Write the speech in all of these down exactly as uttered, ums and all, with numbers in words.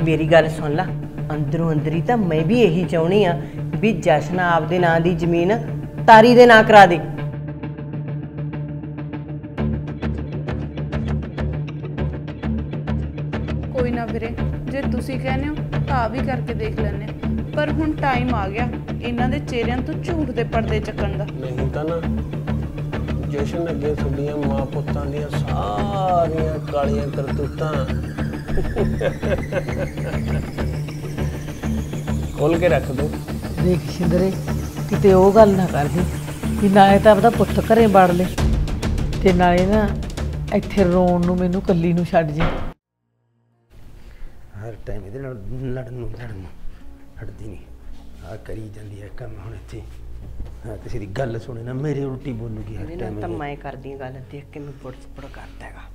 मेरी गल सुन ला, अंदरों अंदर ही तो मैं भी यही चाहनी हाँ भी जशन आपदे नां दी जमीन तारी दे नां करा दे। कोई ना वीरे, जे तुसी कहने हो तां भी करके देख लैने, पर हुण टाइम आ गया इन्हां दे चेहरिਆਂ ਤੋਂ ਝੂਠ ਦੇ ਪਰਦੇ ਚੱਕਣ ਦਾ। नहीं तो ना जशन अगे थोड़ियां मां पुत्तां दियां सारियां कालियां करतूतां खोल के रख दो। देख शिंदरे किते ਉਹ ਗੱਲ ਨਾ ਕਰਦੀ ਵੀ ਨਾਲੇ ਤਾਂ ਆਪਦਾ ਪੁੱਤ ਘਰੇ ਵੜ ਲੈ ਤੇ ਨਾਲੇ ਨਾ ਇੱਥੇ ਰੋਣ ਨੂੰ ਮੈਨੂੰ ਕੱਲੀ ਨੂੰ ਛੱਡ ਜੇ। हर टाइम ਇਹਦੇ ਨਾਲ ਲੜਨ ਨੂੰ ਲੜਨ ਨੂੰ ਹਟਦੀ ਨਹੀਂ। ਆ ਕਰੀ ਜਾਂਦੀ ਹੈ ਕੰਮ ਹੁਣ ਇੱਥੇ। ਹਾਂ ਕਿਸੇ ਦੀ ਗੱਲ ਸੁਣੇ ਨਾ ਮੇਰੇ ਉਲਟੀ ਬੋਲੂਗੀ ਹਰ ਟਾਈਮ। ਤਾਂ ਮੈਂ ਕਰਦੀ ਹਾਂ ਗੱਲ, ਦੇਖ ਕੇ ਮੈਂ ਪੁੜਪੜ ਕਰਦਾ ਹੈਗਾ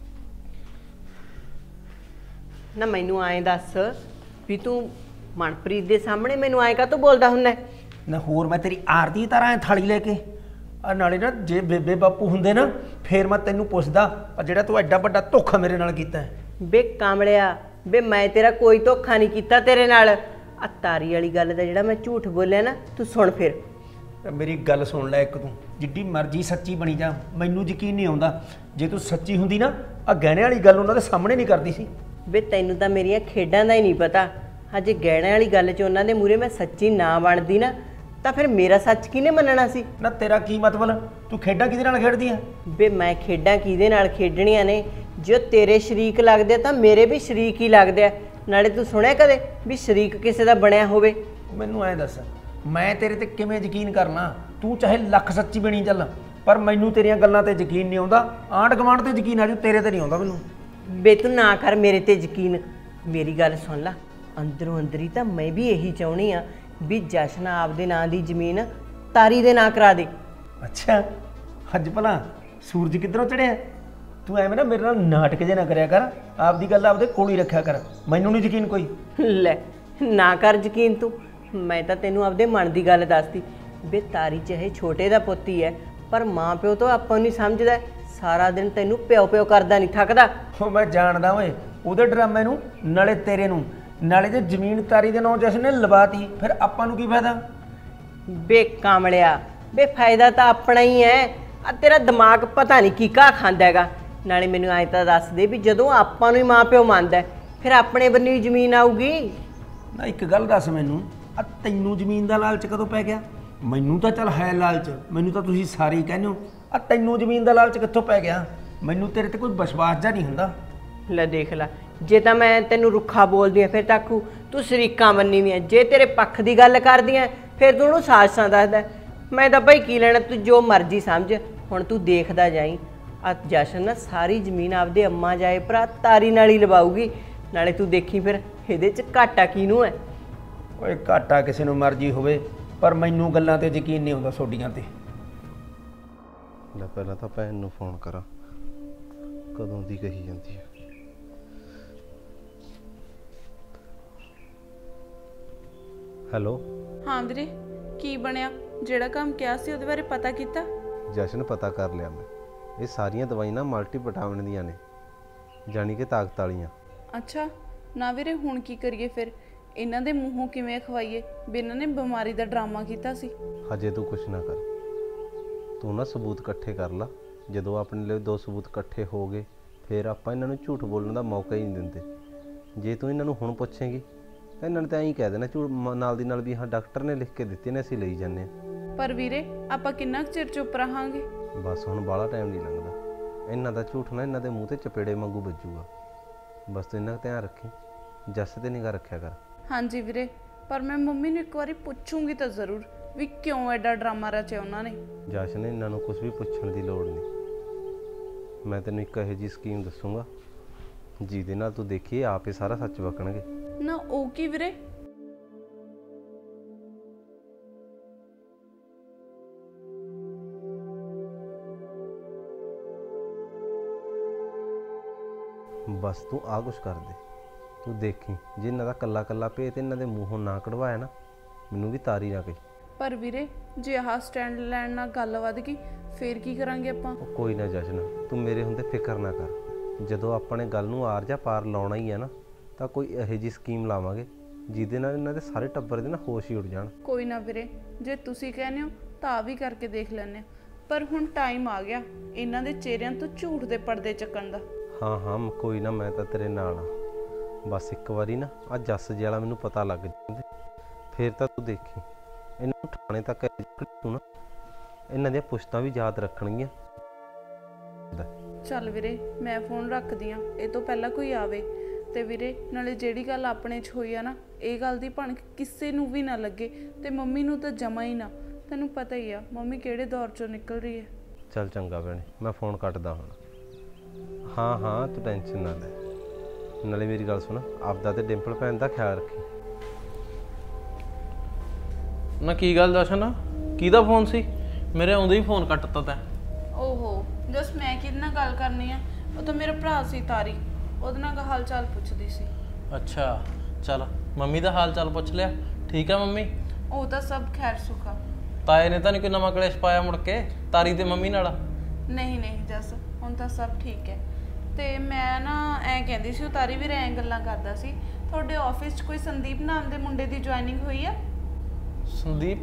ਨਾ। ਮੈਨੂੰ ਐਂ ਦੱਸ ਵੀ ਤੂੰ ਮਨਪ੍ਰੀਤ ਦੇ ਸਾਹਮਣੇ ਮੈਨੂੰ ਐਂ ਕਾਹਤੋਂ ਬੋਲਦਾ ਹੁੰਦਾ ਨਾ? ਹੋਰ ਮੈਂ ਤੇਰੀ ਆਰਤੀ ਤਰ੍ਹਾਂ ਥਾਲੀ ਲੈ ਕੇ ਆ ਨਾਲੇ ਨਾ ਜੇ ਬੇਬੇ ਬਾਪੂ ਹੁੰਦੇ ਨਾ ਫੇਰ ਮੈਂ ਤੈਨੂੰ ਪੁੱਛਦਾ ਆ ਜਿਹੜਾ ਤੂੰ ਐਡਾ ਵੱਡਾ ਧੋਖਾ ਮੇਰੇ ਨਾਲ ਕੀਤਾ ਹੈ। ਬੇ ਕਾਮਲਿਆ, ਬੇ ਮੈਂ ਤੇਰਾ ਕੋਈ ਧੋਖਾ ਨਹੀਂ ਕੀਤਾ ਤੇਰੇ ਨਾਲ। ਆ ਤਾਰੀ ਵਾਲੀ ਗੱਲ ਦਾ ਜਿਹੜਾ ਮੈਂ ਝੂਠ ਬੋਲਿਆ ਨਾ, ਤੂੰ ਸੁਣ ਫਿਰ। ਮੇਰੀ ਗੱਲ ਸੁਣ ਲੈ ਇੱਕ, ਤੂੰ ਜਿੱਡੀ ਮਰਜ਼ੀ ਸੱਚੀ ਬਣੀ ਜਾ, ਮੈਨੂੰ ਯਕੀਨ ਨਹੀਂ ਆਉਂਦਾ। ਜੇ ਤੂੰ ਸੱਚੀ ਹੁੰਦੀ ਨਾ ਆ ਗਹਿਣੇ ਵਾਲੀ ਗੱਲ ਉਹਨਾਂ ਦੇ ਸਾਹਮਣੇ ਨਹੀਂ ਕਰਦੀ ਸੀ। ਬੇ ਤੈਨੂੰ ਤਾਂ ਮੇਰੀਆਂ ਖੇਡਾਂ ਦਾ ਹੀ ਨਹੀਂ ਪਤਾ। ਅਜੇ ਗਹਿਣੇ ਵਾਲੀ ਗੱਲ 'ਚ ਉਹਨਾਂ ਦੇ ਮੂਹਰੇ ਮੈਂ ਸੱਚੀ ਨਾ ਬਣਦੀ ਨਾ ਤਾਂ ਫਿਰ ਮੇਰਾ ਸੱਚ ਕਿਹਨੇ ਮੰਨਣਾ ਸੀ? ਨਾ ਤੇਰਾ ਕੀ ਮਤਲਬ? ਤੂੰ ਖੇਡਾਂ ਕਿਹਦੇ ਨਾਲ ਖੇਡਦੀ ਆ? ਬੇ ਮੈਂ ਖੇਡਾਂ ਕਿਹਦੇ ਨਾਲ ਖੇਡਣੀਆਂ ਨੇ? ਜੋ ਤੇਰੇ ਸ਼ਰੀਕ ਲੱਗਦੇ ਤਾਂ ਮੇਰੇ ਵੀ ਸ਼ਰੀਕ ਹੀ ਲੱਗਦੇ ਆ। ਨਾਲੇ ਤੂੰ ਸੁਣਿਆ ਕਦੇ ਵੀ ਸ਼ਰੀਕ ਕਿਸੇ ਦਾ ਬਣਿਆ ਹੋਵੇ? ਮੈਨੂੰ ਐਂ ਦੱਸ, ਮੈਂ ਤੇਰੇ ਤੇ ਕਿਵੇਂ ਯਕੀਨ ਕਰਨਾ? ਤੂੰ ਚਾਹੇ ਲੱਖ ਸੱਚੀ ਬਣੀ ਚੱਲ, ਪਰ ਮੈਨੂੰ ਤੇਰੀਆਂ ਗੱਲਾਂ ਤੇ ਯਕੀਨ ਨਹੀਂ ਆਉਂਦਾ। ਆਂਢ ਗੁਆਂਢ ਤੇ ਯਕੀਨ ਆ ਜੂ, ਤੇਰੇ ਤੇ ਨਹੀਂ ਆਉਂਦਾ ਮੈਨੂੰ। ਬੇ ਤੂੰ ਨਾ ਕਰ ਮੇਰੇ ਤੇ ਯਕੀਨ। ਮੇਰੀ ਗੱਲ ਸੁਣ ਲਾ, ਅੰਦਰੋਂ ਅੰਦਰ ਹੀ ਤਾਂ ਮੈਂ ਵੀ ਇਹੀ ਚਾਹੁੰਦੀ ਆ ਵੀ ਜਸ਼ਨ ਆਪਦੇ ਨਾਂ ਦੀ ਜ਼ਮੀਨ ਤਾਰੀ ਦੇ ਨਾਂ ਕਰਾ ਦੇ। ਅੱਛਾ, ਅੱਜ ਭਲਾ ਸੂਰਜ ਕਿੱਧਰੋਂ ਚੜਿਆ? ਤੂੰ ਐਵੇਂ ਨਾ ਮੇਰੇ ਨਾਲ ਨਾਟਕ ਜੇ ਨਾ ਕਰਿਆ ਕਰ, ਆਪਦੀ ਗੱਲ ਆਪਦੇ ਕੋਲ ਹੀ ਰੱਖਿਆ ਕਰ। ਮੈਨੂੰ ਨਹੀਂ ਯਕੀਨ ਕੋਈ। ਲੈ ਨਾ ਕਰ ਯਕੀਨ ਤੂੰ, ਮੈਂ ਤਾਂ ਤੈਨੂੰ ਆਪਦੇ ਮਨ ਦੀ ਗੱਲ ਦੱਸਦੀ। ਬੇ ਤਾਰੀ ਚਾਹੇ ਛੋਟੇ ਦਾ ਪੁੱਤ ਹੀ ਹੈ, ਪਰ ਮਾਂ ਪਿਓ ਤੋਂ ਆਪਾਂ ਨੂੰ ਨਹੀਂ ਸਮਝਦਾ। ਸਾਰਾ ਦਿਨ ਤੈਨੂੰ ਪਿਓ ਪਿਓ ਕਰਦਾ ਨਹੀਂ ਥੱਕਦਾ। ਉਹ ਮੈਂ ਜਾਣਦਾ ਓਏ ਉਹਦੇ ਡਰਾਮੇ ਨੂੰ, ਨਾਲੇ ਤੇਰੇ ਨੂੰ। ਨਾਲੇ ਜੇ ਜ਼ਮੀਨ ਤਾਰੀ ਦੇ ਨਾਂ ਜਸ਼ਨ ਨੇ ਲਵਾਤੀ ਫਿਰ ਆਪਾਂ ਨੂੰ ਕੀ ਫਾਇਦਾ? ਬੇ ਕਾਮਲਿਆ, ਬੇ ਫਾਇਦਾ ਤਾਂ ਆਪਣਾ ਹੀ ਹੈ। ਆ ਤੇਰਾ ਦਿਮਾਗ ਪਤਾ ਨਹੀਂ ਕੀ ਕਾ ਖਾਂਦਾ ਹੈਗਾ। ਨਾਲੇ ਮੈਨੂੰ ਐਂ ਤਾਂ ਦੱਸ ਦੇ ਵੀ ਜਦੋਂ ਆਪਾਂ ਨੂੰ ਹੀ ਮਾਂ ਪਿਓ ਮੰਨਦਾ ਫਿਰ ਆਪਣੇ ਬੰਨੀ ਵੀ ਜ਼ਮੀਨ ਆਊਗੀ ਨਾ? ਇੱਕ ਗੱਲ ਦੱਸ ਮੈਨੂੰ, ਆ ਤੈਨੂੰ ਜ਼ਮੀਨ ਦਾ ਲਾਲਚ ਕਦੋਂ ਪੈ ਗਿਆ? ਮੈਨੂੰ ਤਾਂ ਚੱਲ ਹੈ ਲਾਲਚ, ਮੈਨੂੰ ਤਾਂ ਤੁਸੀਂ ਸਾਰੇ ਹੀ ਕਹਿੰਦੇ ਹੋ। ਆ ਤੈਨੂੰ ਜ਼ਮੀਨ ਦਾ ਲਾਲਚ ਕਿੱਥੋਂ ਪੈ ਗਿਆ? ਮੈਨੂੰ ਤੇਰੇ ਤੇ ਕੋਈ ਵਿਸ਼ਵਾਸ ਜਾਂ ਨਹੀਂ ਹੁੰਦਾ। ਲੈ ਦੇਖ ਲੈ, ਜੇ ਤਾਂ ਮੈਂ ਤੈਨੂੰ ਰੁੱਖਾ ਬੋਲਦੀ ਆ ਫਿਰ ਤਾਕੂ ਤੂੰ ਸ਼ਰੀਕਾਂ ਮੰਨੀ ਵੀ ਆ। ਜੇ ਤੇਰੇ ਪੱਖ ਦੀ ਗੱਲ ਕਰਦੀ ਆ ਫਿਰ ਤੂੰ ਉਹਨੂੰ ਸਾਜ਼ਿਸ਼ਾਂ ਦੱਸਦਾ। ਮੈਂ ਤਾਂ ਭਾਈ ਕੀ ਲੈਣਾ, ਤੂੰ ਜੋ ਮਰਜ਼ੀ ਸਮਝ। ਹੁਣ ਤੂੰ ਦੇਖਦਾ ਜਾਈ, ਆ ਜਸ਼ਨ ਨਾ ਸਾਰੀ ਜ਼ਮੀਨ ਆਪਦੇ ਅੰਮਾ ਜਾਏ ਭਰਾ ਤਾਰੀ ਨਾਲ ਹੀ ਲਵਾਊਗੀ। ਨਾਲੇ ਤੂੰ ਦੇਖੀ ਫਿਰ ਇਹਦੇ 'ਚ ਘਾਟਾ ਕਿਹਨੂੰ ਹੈ? ਓਏ ਘਾਟਾ ਕਿਸੇ ਨੂੰ ਮਰਜ਼ੀ ਹੋਵੇ, ਪਰ ਮੈਨੂੰ ਗੱਲਾਂ ਤੇ ਯਕੀਨ ਨਹੀਂ ਆਉਂਦਾ ਤੁਹਾਡੀਆਂ ਤੇ। ਲੈ ਪਹਿਲਾਂ ਤਾਂ ਭੈਣ ਨੂੰ ਫੋਨ ਕਰਾਂ, ਕਦੋਂ ਦੀ ਕਹੀ ਜਾਂਦੀ ਹੈ। ਹੈਲੋ। ਹਾਂ ਵੀਰੇ, ਕੀ ਬਣਿਆ? ਜਿਹੜਾ ਕੰਮ ਕਿਹਾ ਸੀ ਉਹਦੇ ਬਾਰੇ ਪਤਾ ਕੀਤਾ? ਜਸ਼ਨ ਪਤਾ ਕਰ ਲਿਆ ਮੈਂ। ਇਹ ਸਾਰੀਆਂ ਦਵਾਈਆਂ ਨਾ ਮਲਟੀ ਵਿਟਾਮਿਨ ਦੀਆਂ ਨੇ, ਜਾਣੀ ਕਿ ਤਾਕਤ ਵਾਲੀਆਂ। ਅੱਛਾ ਨਾ ਵੀਰੇ, ਹੁਣ ਕੀ ਕਰੀਏ ਫਿਰ? ਇਹਨਾਂ ਦੇ ਮੂੰਹੋਂ ਕਿਵੇਂ ਖਵਾਈਏ ਵੀ ਇਹਨਾਂ ਨੇ ਬਿਮਾਰੀ ਦਾ ਡਰਾਮਾ ਕੀਤਾ ਸੀ? ਹਜੇ ਤੂੰ ਕੁਛ ਨਾ ਕਰ, ਤੂੰ ਨਾ ਸਬੂਤ ਇਕੱਠੇ ਕਰ ਲਾ। ਜਦੋਂ ਆਪਣੇ ਲਈ ਦੋ ਸਬੂਤ ਇਕੱਠੇ ਹੋ ਗਏ ਫਿਰ ਆਪਾਂ ਇਹਨਾਂ ਨੂੰ ਝੂਠ ਬੋਲਣ ਦਾ ਮੌਕਾ ਹੀ ਨਹੀਂ ਦਿੰਦੇ। ਜੇ ਤੂੰ ਇਹਨਾਂ ਨੂੰ ਹੁਣ ਪੁੱਛੇਂਗੀ ਇਹਨਾਂ ਨੇ ਤਾਂ ਐਂ ਹੀ ਕਹਿ ਦੇਣਾ ਝੂਠ ਨਾਲ ਦੀ ਨਾਲ ਵੀ ਹਾਂ ਡਾਕਟਰ ਨੇ ਲਿਖ ਕੇ ਦਿੱਤੇ ਨੇ, ਅਸੀਂ ਲਈ ਜਾਂਦੇ ਹਾਂ। ਪਰ ਵੀਰੇ ਆਪਾਂ ਕਿੰਨਾ ਕੁ ਚਿਰ ਚੁੱਪ ਰਹਾਂਗੇ? ਬਸ ਹੁਣ ਬਾਹਲਾ ਟਾਈਮ ਨਹੀਂ ਲੱਗਦਾ। ਇਹਨਾਂ ਦਾ ਝੂਠ ਨਾ ਇਹਨਾਂ ਦੇ ਮੂੰਹ ਤੇ ਚਪੇੜੇ ਵਾਂਗੂ ਵੱਜੂਗਾ। ਬਸ ਤੂੰ ਇੰਨਾ ਧਿਆਨ ਰੱਖੀ, ਜੱਸ ਤੇ ਨਿਗਾਹ ਰੱਖਿਆ ਕਰ। ਹਾਂਜੀ ਵੀਰੇ, ਪਰ ਮੈਂ ਮੰਮੀ ਨੂੰ ਇੱਕ ਵਾਰੀ ਪੁੱਛੂੰਗੀ ਤਾਂ ਜ਼ਰੂਰ ਵੀ ਕਿਉਂ ਐਡਾ ਡਰਾਮਾ ਰਚਿਆ ਉਹਨਾਂ ਨੇ। ਜੱਸ ਨੇ ਇਹਨਾਂ ਨੂੰ ਕੁਝ ਵੀ ਪੁੱਛਣ ਦੀ ਲੋੜ ਨਹੀਂ। ਮੈਂ ਤੈਨੂੰ ਇੱਕ ਇਹੋ ਜਿਹੀ ਸਕੀਮ ਦੱਸੂਗਾ ਜਿਹਦੇ ਨਾਲ ਤੂੰ ਦੇਖੀਏ ਆਪੇ ਸਾਰਾ ਸੱਚ ਵਕਣਗੇ। ਨਾ ਉਹ ਕੀ ਵੀਰੇ? ਬਸ ਤੂੰ ਆ ਕੁਛ ਕਰ ਦੇ, ਤੂੰ ਦੇਖੀ ਜੇ ਇਹਨਾਂ ਦਾ ਕੱਲਾ ਕੱਲਾ ਭੇਤ ਇਹਨਾਂ ਦੇ ਮੂੰਹੋਂ ਨਾ ਕਢਵਾਇਆ ਨਾ ਮੈਨੂੰ ਵੀ ਤਾਰੀ ਨਾ ਕਹੀ। ਪਰ ਵੀਰੇ ਜੇ ਆਹ ਸਟੈਂਡ ਲੈਣ ਨਾਲ ਗੱਲ ਵੱਧ ਗਈ ਫੇਰ ਕੀ ਕਰਾਂਗੇ ਆਪਾਂ? ਕੋਈ ਨਾ ਜਸ਼ਨ, ਤੂੰ ਮੇਰੇ ਹੁੰਦੇ ਫਿਕਰ ਨਾ ਕਰ। ਜਦੋਂ ਆਪਾਂ ਨੇ ਗੱਲ ਨੂੰ ਆਰ ਜਾਂ ਪਾਰ ਲਾਉਣਾ ਹੀ ਹੈ ਨਾ ਤਾਂ ਕੋਈ ਇਹੋ ਜਿਹੀ ਸਕੀਮ ਲਾਵਾਂਗੇ ਜਿਹਦੇ ਨਾਲ ਇਹਨਾਂ ਦੇ ਸਾਰੇ ਟੱਬਰ ਦੇ ਨਾ ਹੋਸ਼ ਹੀ ਉੱਡ ਜਾਣ। ਕੋਈ ਨਾ ਵੀਰੇ, ਜੇ ਤੁਸੀਂ ਕਹਿੰਦੇ ਹੋ ਤਾਂ ਆ ਵੀ ਕਰਕੇ ਦੇਖ ਲੈਂਦੇ ਹਾਂ। ਪਰ ਹੁਣ ਟਾਈਮ ਆ ਗਿਆ ਇਹਨਾਂ ਦੇ ਚਿਹਰਿਆਂ ਤੋਂ ਝੂਠ ਦੇ ਪਰਦੇ ਚੱਕਣ ਦਾ। ਹਾਂ ਹਾਂ ਕੋਈ ਨਾ, ਮੈਂ ਤਾਂ ਤੇਰੇ ਨਾਲ ਆ। ਬਸ ਇੱਕ ਵਾਰੀ ਨਾ ਆ ਜੱਸ ਜੀ ਵਾਲਾ ਮੈਨੂੰ ਪਤਾ ਲੱਗ ਜਾਂਦੇ, ਫਿਰ ਤਾਂ ਤੂੰ ਦੇਖੀ ਇਹਨਾਂ ਨੂੰ ਥਾਣੇ ਤੱਕ ਤੂੰ ਨਾ ਇਹਨਾਂ ਦੀਆਂ ਪੁਸ਼ਤਾਂ ਵੀ ਯਾਦ ਰੱਖਣਗੀਆਂ। ਚੱਲ ਵੀਰੇ, ਮੈਂ ਫੋਨ ਰੱਖਦੀ ਆ, ਇਹ ਤੋਂ ਪਹਿਲਾਂ ਕੋਈ ਆਵੇ। ਤੇ ਵੀਰੇ ਨਾਲੇ ਜਿਹੜੀ ਗੱਲ ਆਪਣੇ 'ਚ ਹੋਈ ਆ ਨਾ, ਇਹ ਗੱਲ ਦੀ ਭਣਕ ਕਿਸੇ ਨੂੰ ਵੀ ਨਾ ਲੱਗੇ, ਤੇ ਮੰਮੀ ਨੂੰ ਤਾਂ ਜਮਾ ਹੀ ਨਾ। ਤੈਨੂੰ ਪਤਾ ਹੀ ਆ ਮੰਮੀ ਕਿਹੜੇ ਦੌਰ 'ਚੋਂ ਨਿਕਲ ਰਹੀ ਹੈ। ਚੱਲ ਚੰਗਾ ਭੈਣੇ, ਮੈਂ ਫੋਨ ਕੱਟਦਾ ਹੁਣ। ਹਾਂ ਹਾਂ ਤੂੰ ਟੈਨਸ਼ਨ ਨਾ ਲੈ। ਨਾਲੇ ਮੇਰੀ ਗੱਲ ਸੁਣ, ਆਪਦਾ ਤੇ ਡਿੰਪਲ ਭੈਣ ਦਾ ਖਿਆਲ ਰੱਖੀ। ਨਾ ਕੀ ਗੱਲ ਜਸ਼ਨ, ਕਿਹਦਾ ਫੋਨ ਸੀ? ਮੇਰੇ ਆਉਂਦੇ ਹੀ ਫੋਨ ਕੱਟਤਾ ਤੈਂ। ਓਹੋ ਜਸ, ਮੈਂ ਕਿਹਦੇ ਨਾਲ ਗੱਲ ਕਰਨੀ ਆ? ਉਹ ਤਾਂ ਮੇਰਾ ਭਰਾ ਸੀ ਤਾਰੀ, ਉਹਦੇ ਨਾਲ ਹਾਲ ਚਾਲ ਪੁੱਛਦੀ ਸੀ। ਅੱਛਾ ਚੱਲ, ਮੰਮੀ ਦਾ ਹਾਲ ਚਾਲ ਪੁੱਛ ਲਿਆ? ਠੀਕ ਆ ਮੰਮੀ? ਉਹ ਤਾਂ ਸਭ ਖੈਰ ਸੁਖਾ। ਤਾਏ ਨੇ ਤਾਂ ਨਹੀਂ ਕੋਈ ਨਵਾਂ ਕਲੇਸ਼ ਪਾਇਆ ਮੁੜ ਕੇ ਤਾਰੀ ਤੇ ਮੰਮੀ ਨਾਲ? ਨਹੀਂ ਨਹੀਂ ਜਸ, ਹੁਣ ਤਾਂ ਸਭ ਠੀਕ ਹੈ। ਤੇ ਮੈਂ ਨਾ ਐਂ ਕਹਿੰਦੀ ਸੀ, ਉਹ ਤਾਰੀ ਵੀਰ ਐਂ ਗੱਲਾਂ ਕਰਦਾ ਸੀ, ਤੁਹਾਡੇ ਆਫਿਸ 'ਚ ਕੋਈ ਸੰਦੀਪ ਨਾਮ ਦੇ ਮੁੰਡੇ ਦੀ ਜੁਆਇਨਿੰਗ ਹੋਈ ਆ? ਸੰਦੀਪ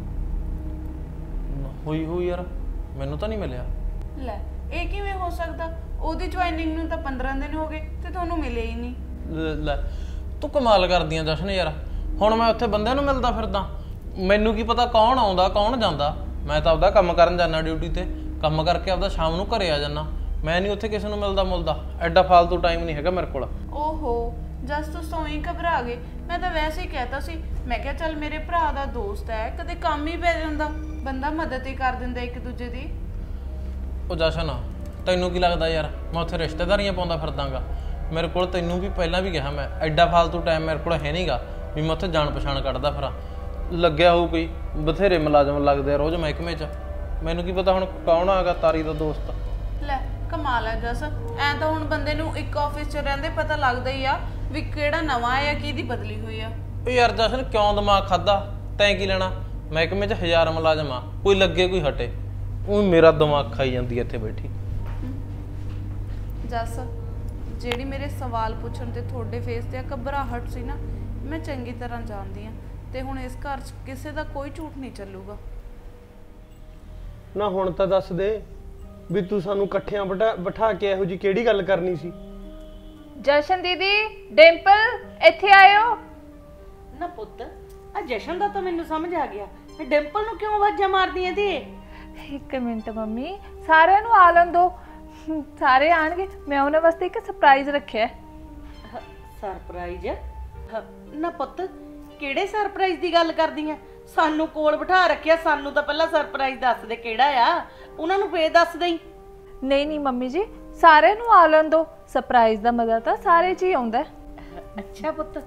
ਹੋਈ ਹੋਈ ਯਾਰ, ਮੈਨੂੰ ਤਾਂ ਨਹੀਂ ਮਿਲਿਆ। ਲੈ ਇਹ ਕਿਵੇਂ ਹੋ ਸਕਦਾ? ਉਹਦੀ ਜੁਆਇਨਿੰਗ ਨੂੰ ਤਾਂ ਪੰਦਰਾਂ ਦਿਨ ਹੋ ਗਏ ਤੇ ਤੁਹਾਨੂੰ ਮਿਲੇ ਹੀ ਨਹੀਂ। ਲ- ਲੈ ਤੂੰ ਕਮਾਲ ਕਰਦੀਆਂ ਜਸ਼ਨ ਯਾਰ। ਹੁਣ ਮੈਂ ਉੱਥੇ ਬੰਦਿਆਂ ਨੂੰ ਮਿਲਦਾ ਫਿਰਦਾ, ਮੈਨੂੰ ਕੀ ਪਤਾ ਕੌਣ ਆਉਂਦਾ ਕੌਣ ਜਾਂਦਾ। ਮੈਂ ਤਾਂ ਆਪਦਾ ਕੰਮ ਕਰਨ ਜਾਂਦਾ, ਡਿਊਟੀ ਤੇ ਕੰਮ ਕਰਕੇ ਆਪਦਾ ਸ਼ਾਮ ਨੂੰ ਘਰੇ ਆ ਜਾਂਦਾ। ਮੈਂ ਨਹੀਂ ਉੱਥੇ ਕਿਸੇ ਨੂੰ ਮਿਲਦਾ ਮੁਲਦਾ, ਐਡਾ ਫਾਲਤੂ ਟਾਈਮ ਨਹੀਂ ਹੈਗਾ ਮੇਰੇ ਕੋਲ। ਓਹੋ ਜਸ, ਤੂੰ ਸੌਂ ਹੀ ਘਬਰਾ ਗਏ। ਮੈਂ ਤਾਂ ਵੈਸੇ ਹੀ ਕਹਿਤਾ ਸੀ, ਮੈਂ ਕਿਹਾ ਚੱਲ ਮੇਰੇ ਭਰਾ ਦਾ ਦੋਸਤ ਹੈ, ਕਦੇ ਕੰਮ ਹੀ ਪੈ ਜਾਂਦਾ, ਬੰਦਾ ਮਦਦ ਹੀ ਕਰ ਦਿੰਦਾ ਇੱਕ ਦੂਜੇ ਦੀ। ਉਹ ਜਸ਼ਨ ਤੈਨੂੰ ਕੀ ਲੱਗਦਾ ਯਾਰ ਮੈਂ ਉੱਥੇ ਰਿਸ਼ਤੇਦਾਰੀਆਂ ਪਾਉਂਦਾ ਫਿਰਦਾਗਾ? ਮੇਰੇ ਕੋਲ ਤੈਨੂੰ ਵੀ ਪਹਿਲਾਂ ਵੀ ਕਿਹਾ ਮੈਂ, ਐਡਾ ਫਾਲਤੂ ਟਾਈਮ ਮੇਰੇ ਕੋਲ ਹੈ ਨਹੀਂਗਾ ਵੀ ਮੈਂ ਉੱਥੇ ਜਾਣ ਪਛਾਣ ਕੱਢਦਾ ਫਿਰਾਂ। ਲੱਗਿਆ ਹੋਊ ਕੋਈ, ਬਥੇਰੇ ਮੁਲਾਜ਼ਮ ਲੱਗਦੇ ਆ ਰੋਜ਼ ਮਹਿਕਮੇ 'ਚ, ਮੈਨੂੰ ਕੀ ਪਤਾ ਹੁਣ ਕੌਣ ਆਗਾ ਤਾਰੀ ਦਾ ਦੋਸਤ। ਲੈ ਕਮਾਲ ਹੈ ਜਸ, ਐ ਤਾਂ ਹੁਣ ਬੰਦੇ ਨੂੰ ਇੱਕ ਆਫਿਸ 'ਚ ਰਹਿੰਦੇ ਪਤਾ ਲੱਗਦਾ ਹੀ ਆ ਵੀ ਕਿਹੜਾ ਨਵਾਂ ਆਇਆ ਕਿਹਦੀ ਬਦਲੀ ਹੋਈ ਆ। ਉਹ ਯਾਰ ਜਸ਼ਨ ਕਿਉਂ ਦਿਮਾਗ ਖਾਦਾ? ਤੈਂ ਕੀ ਲੈਣਾ? ਮਹਿਕਮੇ 'ਚ ਹਜ਼ਾਰ ਮੁਲਾਜ਼ਮ ਆ, ਕੋਈ ਲੱਗੇ ਕੋਈ ਹਟੇ, ਉਹ ਮੇਰਾ ਦਿਮਾਗ ਖਾਈ ਜਾਂਦੀ ਇੱਥੇ ਬੈਠੀ। ਜਸ, ਜਿਹੜੀ ਮੇਰੇ ਸਵਾਲ ਪੁੱਛਣ ਤੇ ਤੁਹਾਡੇ ਫੇਸ ਤੇ ਘਬਰਾਹਟ ਸੀ ਨਾ, ਮੈਂ ਚੰਗੀ ਤਰ੍ਹਾਂ ਜਾਣਦੀ ਆ। ਤੇ ਹੁਣ ਇਸ ਘਰ 'ਚ ਕਿਸੇ ਦਾ ਕੋਈ ਝੂਠ ਨਹੀਂ ਚੱਲੂਗਾ। ਨਾ ਹੁਣ ਤਾਂ ਦੱਸ ਦੇ ਵੀ ਤੂੰ ਸਾਨੂੰ ਇਕੱਠਿਆਂ ਬਿਠਾ ਬਿਠਾ ਕੇ ਇਹੋ ਜੀ ਕਿਹੜੀ ਗੱਲ ਕਰਨੀ ਸੀ? ਜਸ਼ਨ ਦੀਦੀ, ਡਿੰਪਲ ਇੱਥੇ ਆਇਓ। ਨਾ ਪੁੱਤ, ਆ ਜਸ਼ਨ ਦਾ ਤਾਂ ਮੈਨੂੰ ਸਮਝ ਆ ਗਿਆ, ਡਿੰਪਲ ਨੂੰ ਕਿਉਂ ਆਵਾਜ਼ਾਂ ਮਾਰਦੀ ਐ ਤੇ? ਇੱਕ ਮਿੰਟ ਮੰਮੀ, ਸਾਰਿਆਂ ਨੂੰ ਆ ਲੈਣ ਦੋ, ਸਾਰੇ ਆਣਗੇ। ਮੈਂ ਉਹਨਾਂ ਵਾਸਤੇ ਇੱਕ ਸਰਪ੍ਰਾਈਜ਼ ਰੱਖਿਆ। ਸਰਪ੍ਰਾਈਜ਼? ਨਾ ਪੁੱਤ, ਕਿਹੜੇ ਸਰਪ੍ਰਾਈਜ਼ ਦੀ ਗੱਲ ਕਰਦੀ ਆ? ਸਾਨੂੰ ਕੋਲ ਬਿਠਾ ਰੱਖਿਆ, ਸਾਨੂੰ ਤਾਂ ਪਹਿਲਾਂ ਸਰਪ੍ਰਾਈਜ਼ ਦੱਸ ਦੇ ਕਿਹੜਾ ਆ, ਉਹਨਾਂ ਨੂੰ ਫੇਰ ਦੱਸ ਦੇਈ। ਨਹੀਂ ਨਹੀਂ ਮੰਮੀ ਜੀ, ਸਾਰਿਆਂ ਨੂੰ ਆ ਲੈਣ ਦੋ, ਸਰਪ੍ਰਾਈਜ਼ ਦਾ ਮਜ਼ਾ ਤਾਂ ਸਾਰੇ 'ਚ ਹੀ ਆਉਂਦਾ। ਅੱਛਾ ਪੁੱਤ।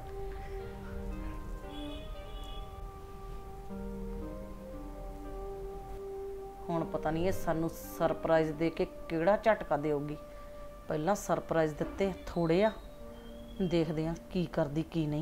ਹੁਣ ਪਤਾ ਨਹੀਂ ਇਹ ਸਾਨੂੰ ਸਰਪ੍ਰਾਈਜ਼ ਦੇ ਕੇ ਕਿਹੜਾ ਝਟਕਾ ਦੇਊਗੀ। ਪਹਿਲਾਂ ਸਰਪ੍ਰਾਈਜ਼ ਦਿੱਤੇ ਥੋੜੇ ਆ, ਦੇਖਦੇ ਆ ਕੀ ਕਰਦੀ ਕੀ ਨਹੀਂ।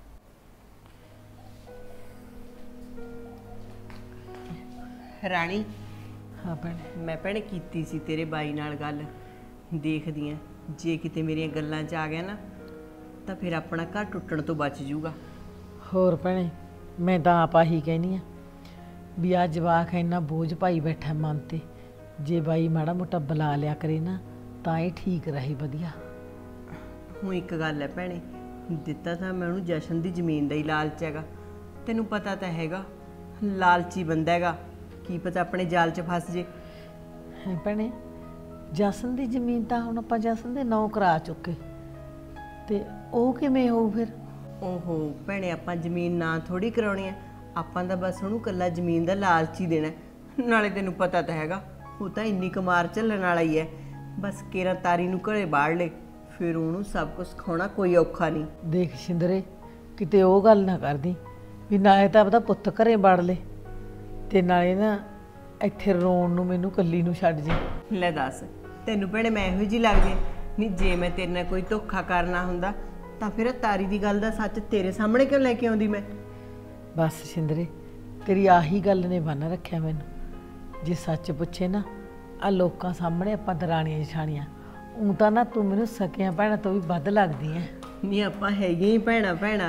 ਰਾਣੀ, ਹਾਂ ਭੈਣੇ। ਮੈਂ ਭੈਣੇ ਕੀਤੀ ਸੀ ਤੇਰੇ ਬਾਈ ਨਾਲ ਗੱਲ, ਦੇਖਦੀ ਆ ਜੇ ਕਿਤੇ ਮੇਰੀਆਂ ਗੱਲਾਂ 'ਚ ਆ ਗਿਆ ਨਾ ਤਾਂ ਫਿਰ ਆਪਣਾ ਘਰ ਟੁੱਟਣ ਤੋਂ ਬਚ ਜੂਗਾ। ਹੋਰ ਭੈਣੇ, ਮੈਂ ਤਾਂ ਆਪ ਆਹੀ ਕਹਿਨੀ ਆ ਵੀ ਆ ਜਵਾਕ ਇੰਨਾ ਬੋਝ ਪਾਈ ਬੈਠਾ ਮਨ ਤੇ, ਜੇ ਬਾਈ ਮਾੜਾ ਮੋਟਾ ਬੁਲਾ ਲਿਆ ਕਰੇ ਨਾ ਤਾਂ ਇਹ ਠੀਕ ਰਹੇ ਵਧੀਆ। ਹੁਣ ਇੱਕ ਗੱਲ ਹੈ ਭੈਣੇ, ਦਿੱਤਾ ਤਾਂ ਮੈਂ ਉਹਨੂੰ ਜਸ਼ਨ ਦੀ ਜ਼ਮੀਨ ਦਾ ਹੀ ਲਾਲਚ ਹੈਗਾ, ਤੈਨੂੰ ਪਤਾ ਤਾਂ ਹੈਗਾ ਲਾਲਚੀ ਬੰਦਾ ਹੈਗਾ, ਕੀ ਪਤਾ ਆਪਣੇ ਜਾਲ 'ਚ ਫਸ ਜੇ। ਹੈ ਭੈਣੇ, ਜਸ਼ਨ ਦੀ ਜ਼ਮੀਨ ਤਾਂ ਹੁਣ ਆਪਾਂ ਜਸ਼ਨ ਦੇ ਨਾਂ ਕਰਾ ਚੁੱਕੇ, ਤੇ ਉਹ ਕਿਵੇਂ ਹੋਊ ਫਿਰ? ਓਹੋ ਭੈਣੇ, ਆਪਾਂ ਜ਼ਮੀਨ ਨਾ ਥੋੜੀ ਕਰਾਉਣੀ ਹੈ, ਆਪਾਂ ਤਾਂ ਬਸ ਉਹਨੂੰ ਕੱਲਾ ਜ਼ਮੀਨ ਦਾ ਲਾਲਚ ਹੀ ਦੇਣਾ। ਨਾਲੇ ਤੈਨੂੰ ਪਤਾ ਤਾਂ ਹੈਗਾ ਉਹ ਤਾਂ ਇੰਨੀ ਕੁਮਾਰ ਝੱਲਣ ਵਾਲਾ ਹੀ ਹੈ, ਬਸ ਕੇਰਾ ਤਾਰੀ ਨੂੰ ਘਰੇ ਬਾੜ ਲੈ, ਫਿਰ ਉਹਨੂੰ ਸਭ ਕੁਝ ਸਿਖਾਉਣਾ ਕੋਈ ਔਖਾ ਨਹੀਂ। ਦੇਖ ਸ਼ਿੰਦਰੇ, ਕਿਤੇ ਉਹ ਗੱਲ ਨਾ ਕਰਦੀ ਵੀ ਨਾਲੇ ਤਾਂ ਆਪਦਾ ਪੁੱਤ ਘਰੇ ਬਾੜ ਲੈ ਤੇ ਨਾਲੇ ਨਾ ਇੱਥੇ ਰੋਣ ਨੂੰ ਮੈਨੂੰ ਕੱਲੀ ਨੂੰ ਛੱਡ ਜੇ। ਲੈ ਦੱਸ, ਤੈਨੂੰ ਭੈਣੇ ਮੈਂ ਇਹੋ ਜਿਹੀ ਲੱਗਦੀ ਨਹੀਂ? ਜੇ ਮੈਂ ਤੇਰੇ ਨਾਲ ਕੋਈ ਧੋਖਾ ਕਰਨਾ ਹੁੰਦਾ ਤਾਂ ਫਿਰ ਤਾਰੀ ਦੀ ਗੱਲ ਦਾ ਸੱਚ ਤੇਰੇ ਸਾਹਮਣੇ ਕਿਉਂ ਲੈ ਕੇ ਆਉਂਦੀ ਮੈਂ? ਬਸ ਸ਼ਿੰਦਰੇ, ਤੇਰੀ ਆਹੀ ਗੱਲ ਨੇ ਬੰਨ ਰੱਖਿਆ ਮੈਨੂੰ। ਜੇ ਸੱਚ ਪੁੱਛੇ ਨਾ, ਆ ਲੋਕਾਂ ਸਾਹਮਣੇ ਆਪਾਂ ਦਰਾਣੀਆਂ ਜਠਾਣੀਆਂ, ਊਂ ਤਾਂ ਨਾ ਤੂੰ ਮੈਨੂੰ ਸਕੀਆਂ ਭੈਣਾਂ ਤੋਂ ਵੀ ਵੱਧ ਲੱਗਦੀ ਐ। ਨਹੀਂ ਆਪਾਂ ਹੈਗੇ ਹੀ ਭੈਣਾ ਭੈਣਾ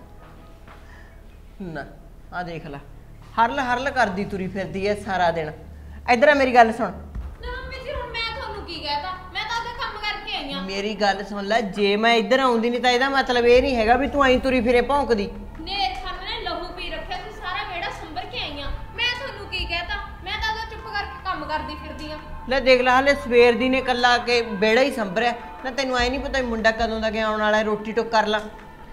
ਨਾ ਆ ਦੇਖ ਲੈ ਹਰਲ ਹਰਲ ਕਰਦੀ ਤੁਰੀ ਫਿਰਦੀ ਐ ਸਾਰਾ ਦਿਨ। ਇੱਧਰ ਆ ਮੇਰੀ ਗੱਲ ਸੁਣ। ਨਾ ਮੰਮੀ ਜੀ ਹੁਣ ਮੈਂ ਤੁਹਾਨੂੰ ਕੀ ਕਹਿਤਾ, ਮੈਂ ਤਾਂ ਆਪਦਾ ਕੰਮ ਕਰਕੇ ਆਈ ਆ। ਮੇਰੀ ਗੱਲ ਸੁਣ ਲੈ, ਜੇ ਮੈਂ ਇੱਧਰ ਆਉਂਦੀ ਨਹੀਂ ਤਾਂ ਇਹਦਾ ਮਤਲਬ ਇਹ ਨਹੀਂ ਹੈਗਾ ਵੀ ਤੂੰ ਐਂ ਤੁਰੀ ਫਿਰੇ ਭੌਂਕਦੀ। ਨੇਰ ਖਾਨ ਨੇ ਲਹੂ ਪੀ ਰੱਖਿਆ, ਤੂੰ ਸਾਰਾ ਵਿਹੜਾ ਸੰਭਰ ਕੇ ਆਈ ਆ। ਮੈਂ ਤੁਹਾਨੂੰ ਕੀ ਕਹਿਤਾ, ਮੈਂ ਤਾਂ ਆਪਦਾ ਚੁੱਪ ਕਰਕੇ ਕੰਮ ਕਰਦੀ ਫਿਰਦੀ ਆ। ਲੈ ਦੇਖ ਲੈ ਹਲੇ ਸਵੇਰ ਦੀ ਨੇ ਕੱਲਾ ਆ ਕੇ ਵਿਹੜਾ ਹੀ ਸੰਭਰਿਆ ਨਾ। ਤੈਨੂੰ ਐ ਨਹੀਂ ਪਤਾ ਵੀ ਮੁੰਡਾ ਕਦੋਂ ਦਾ ਗਿਆ ਆਉਣ ਵਾਲਾ, ਰੋਟੀ ਟੁੱਕ ਕਰ ਲਾ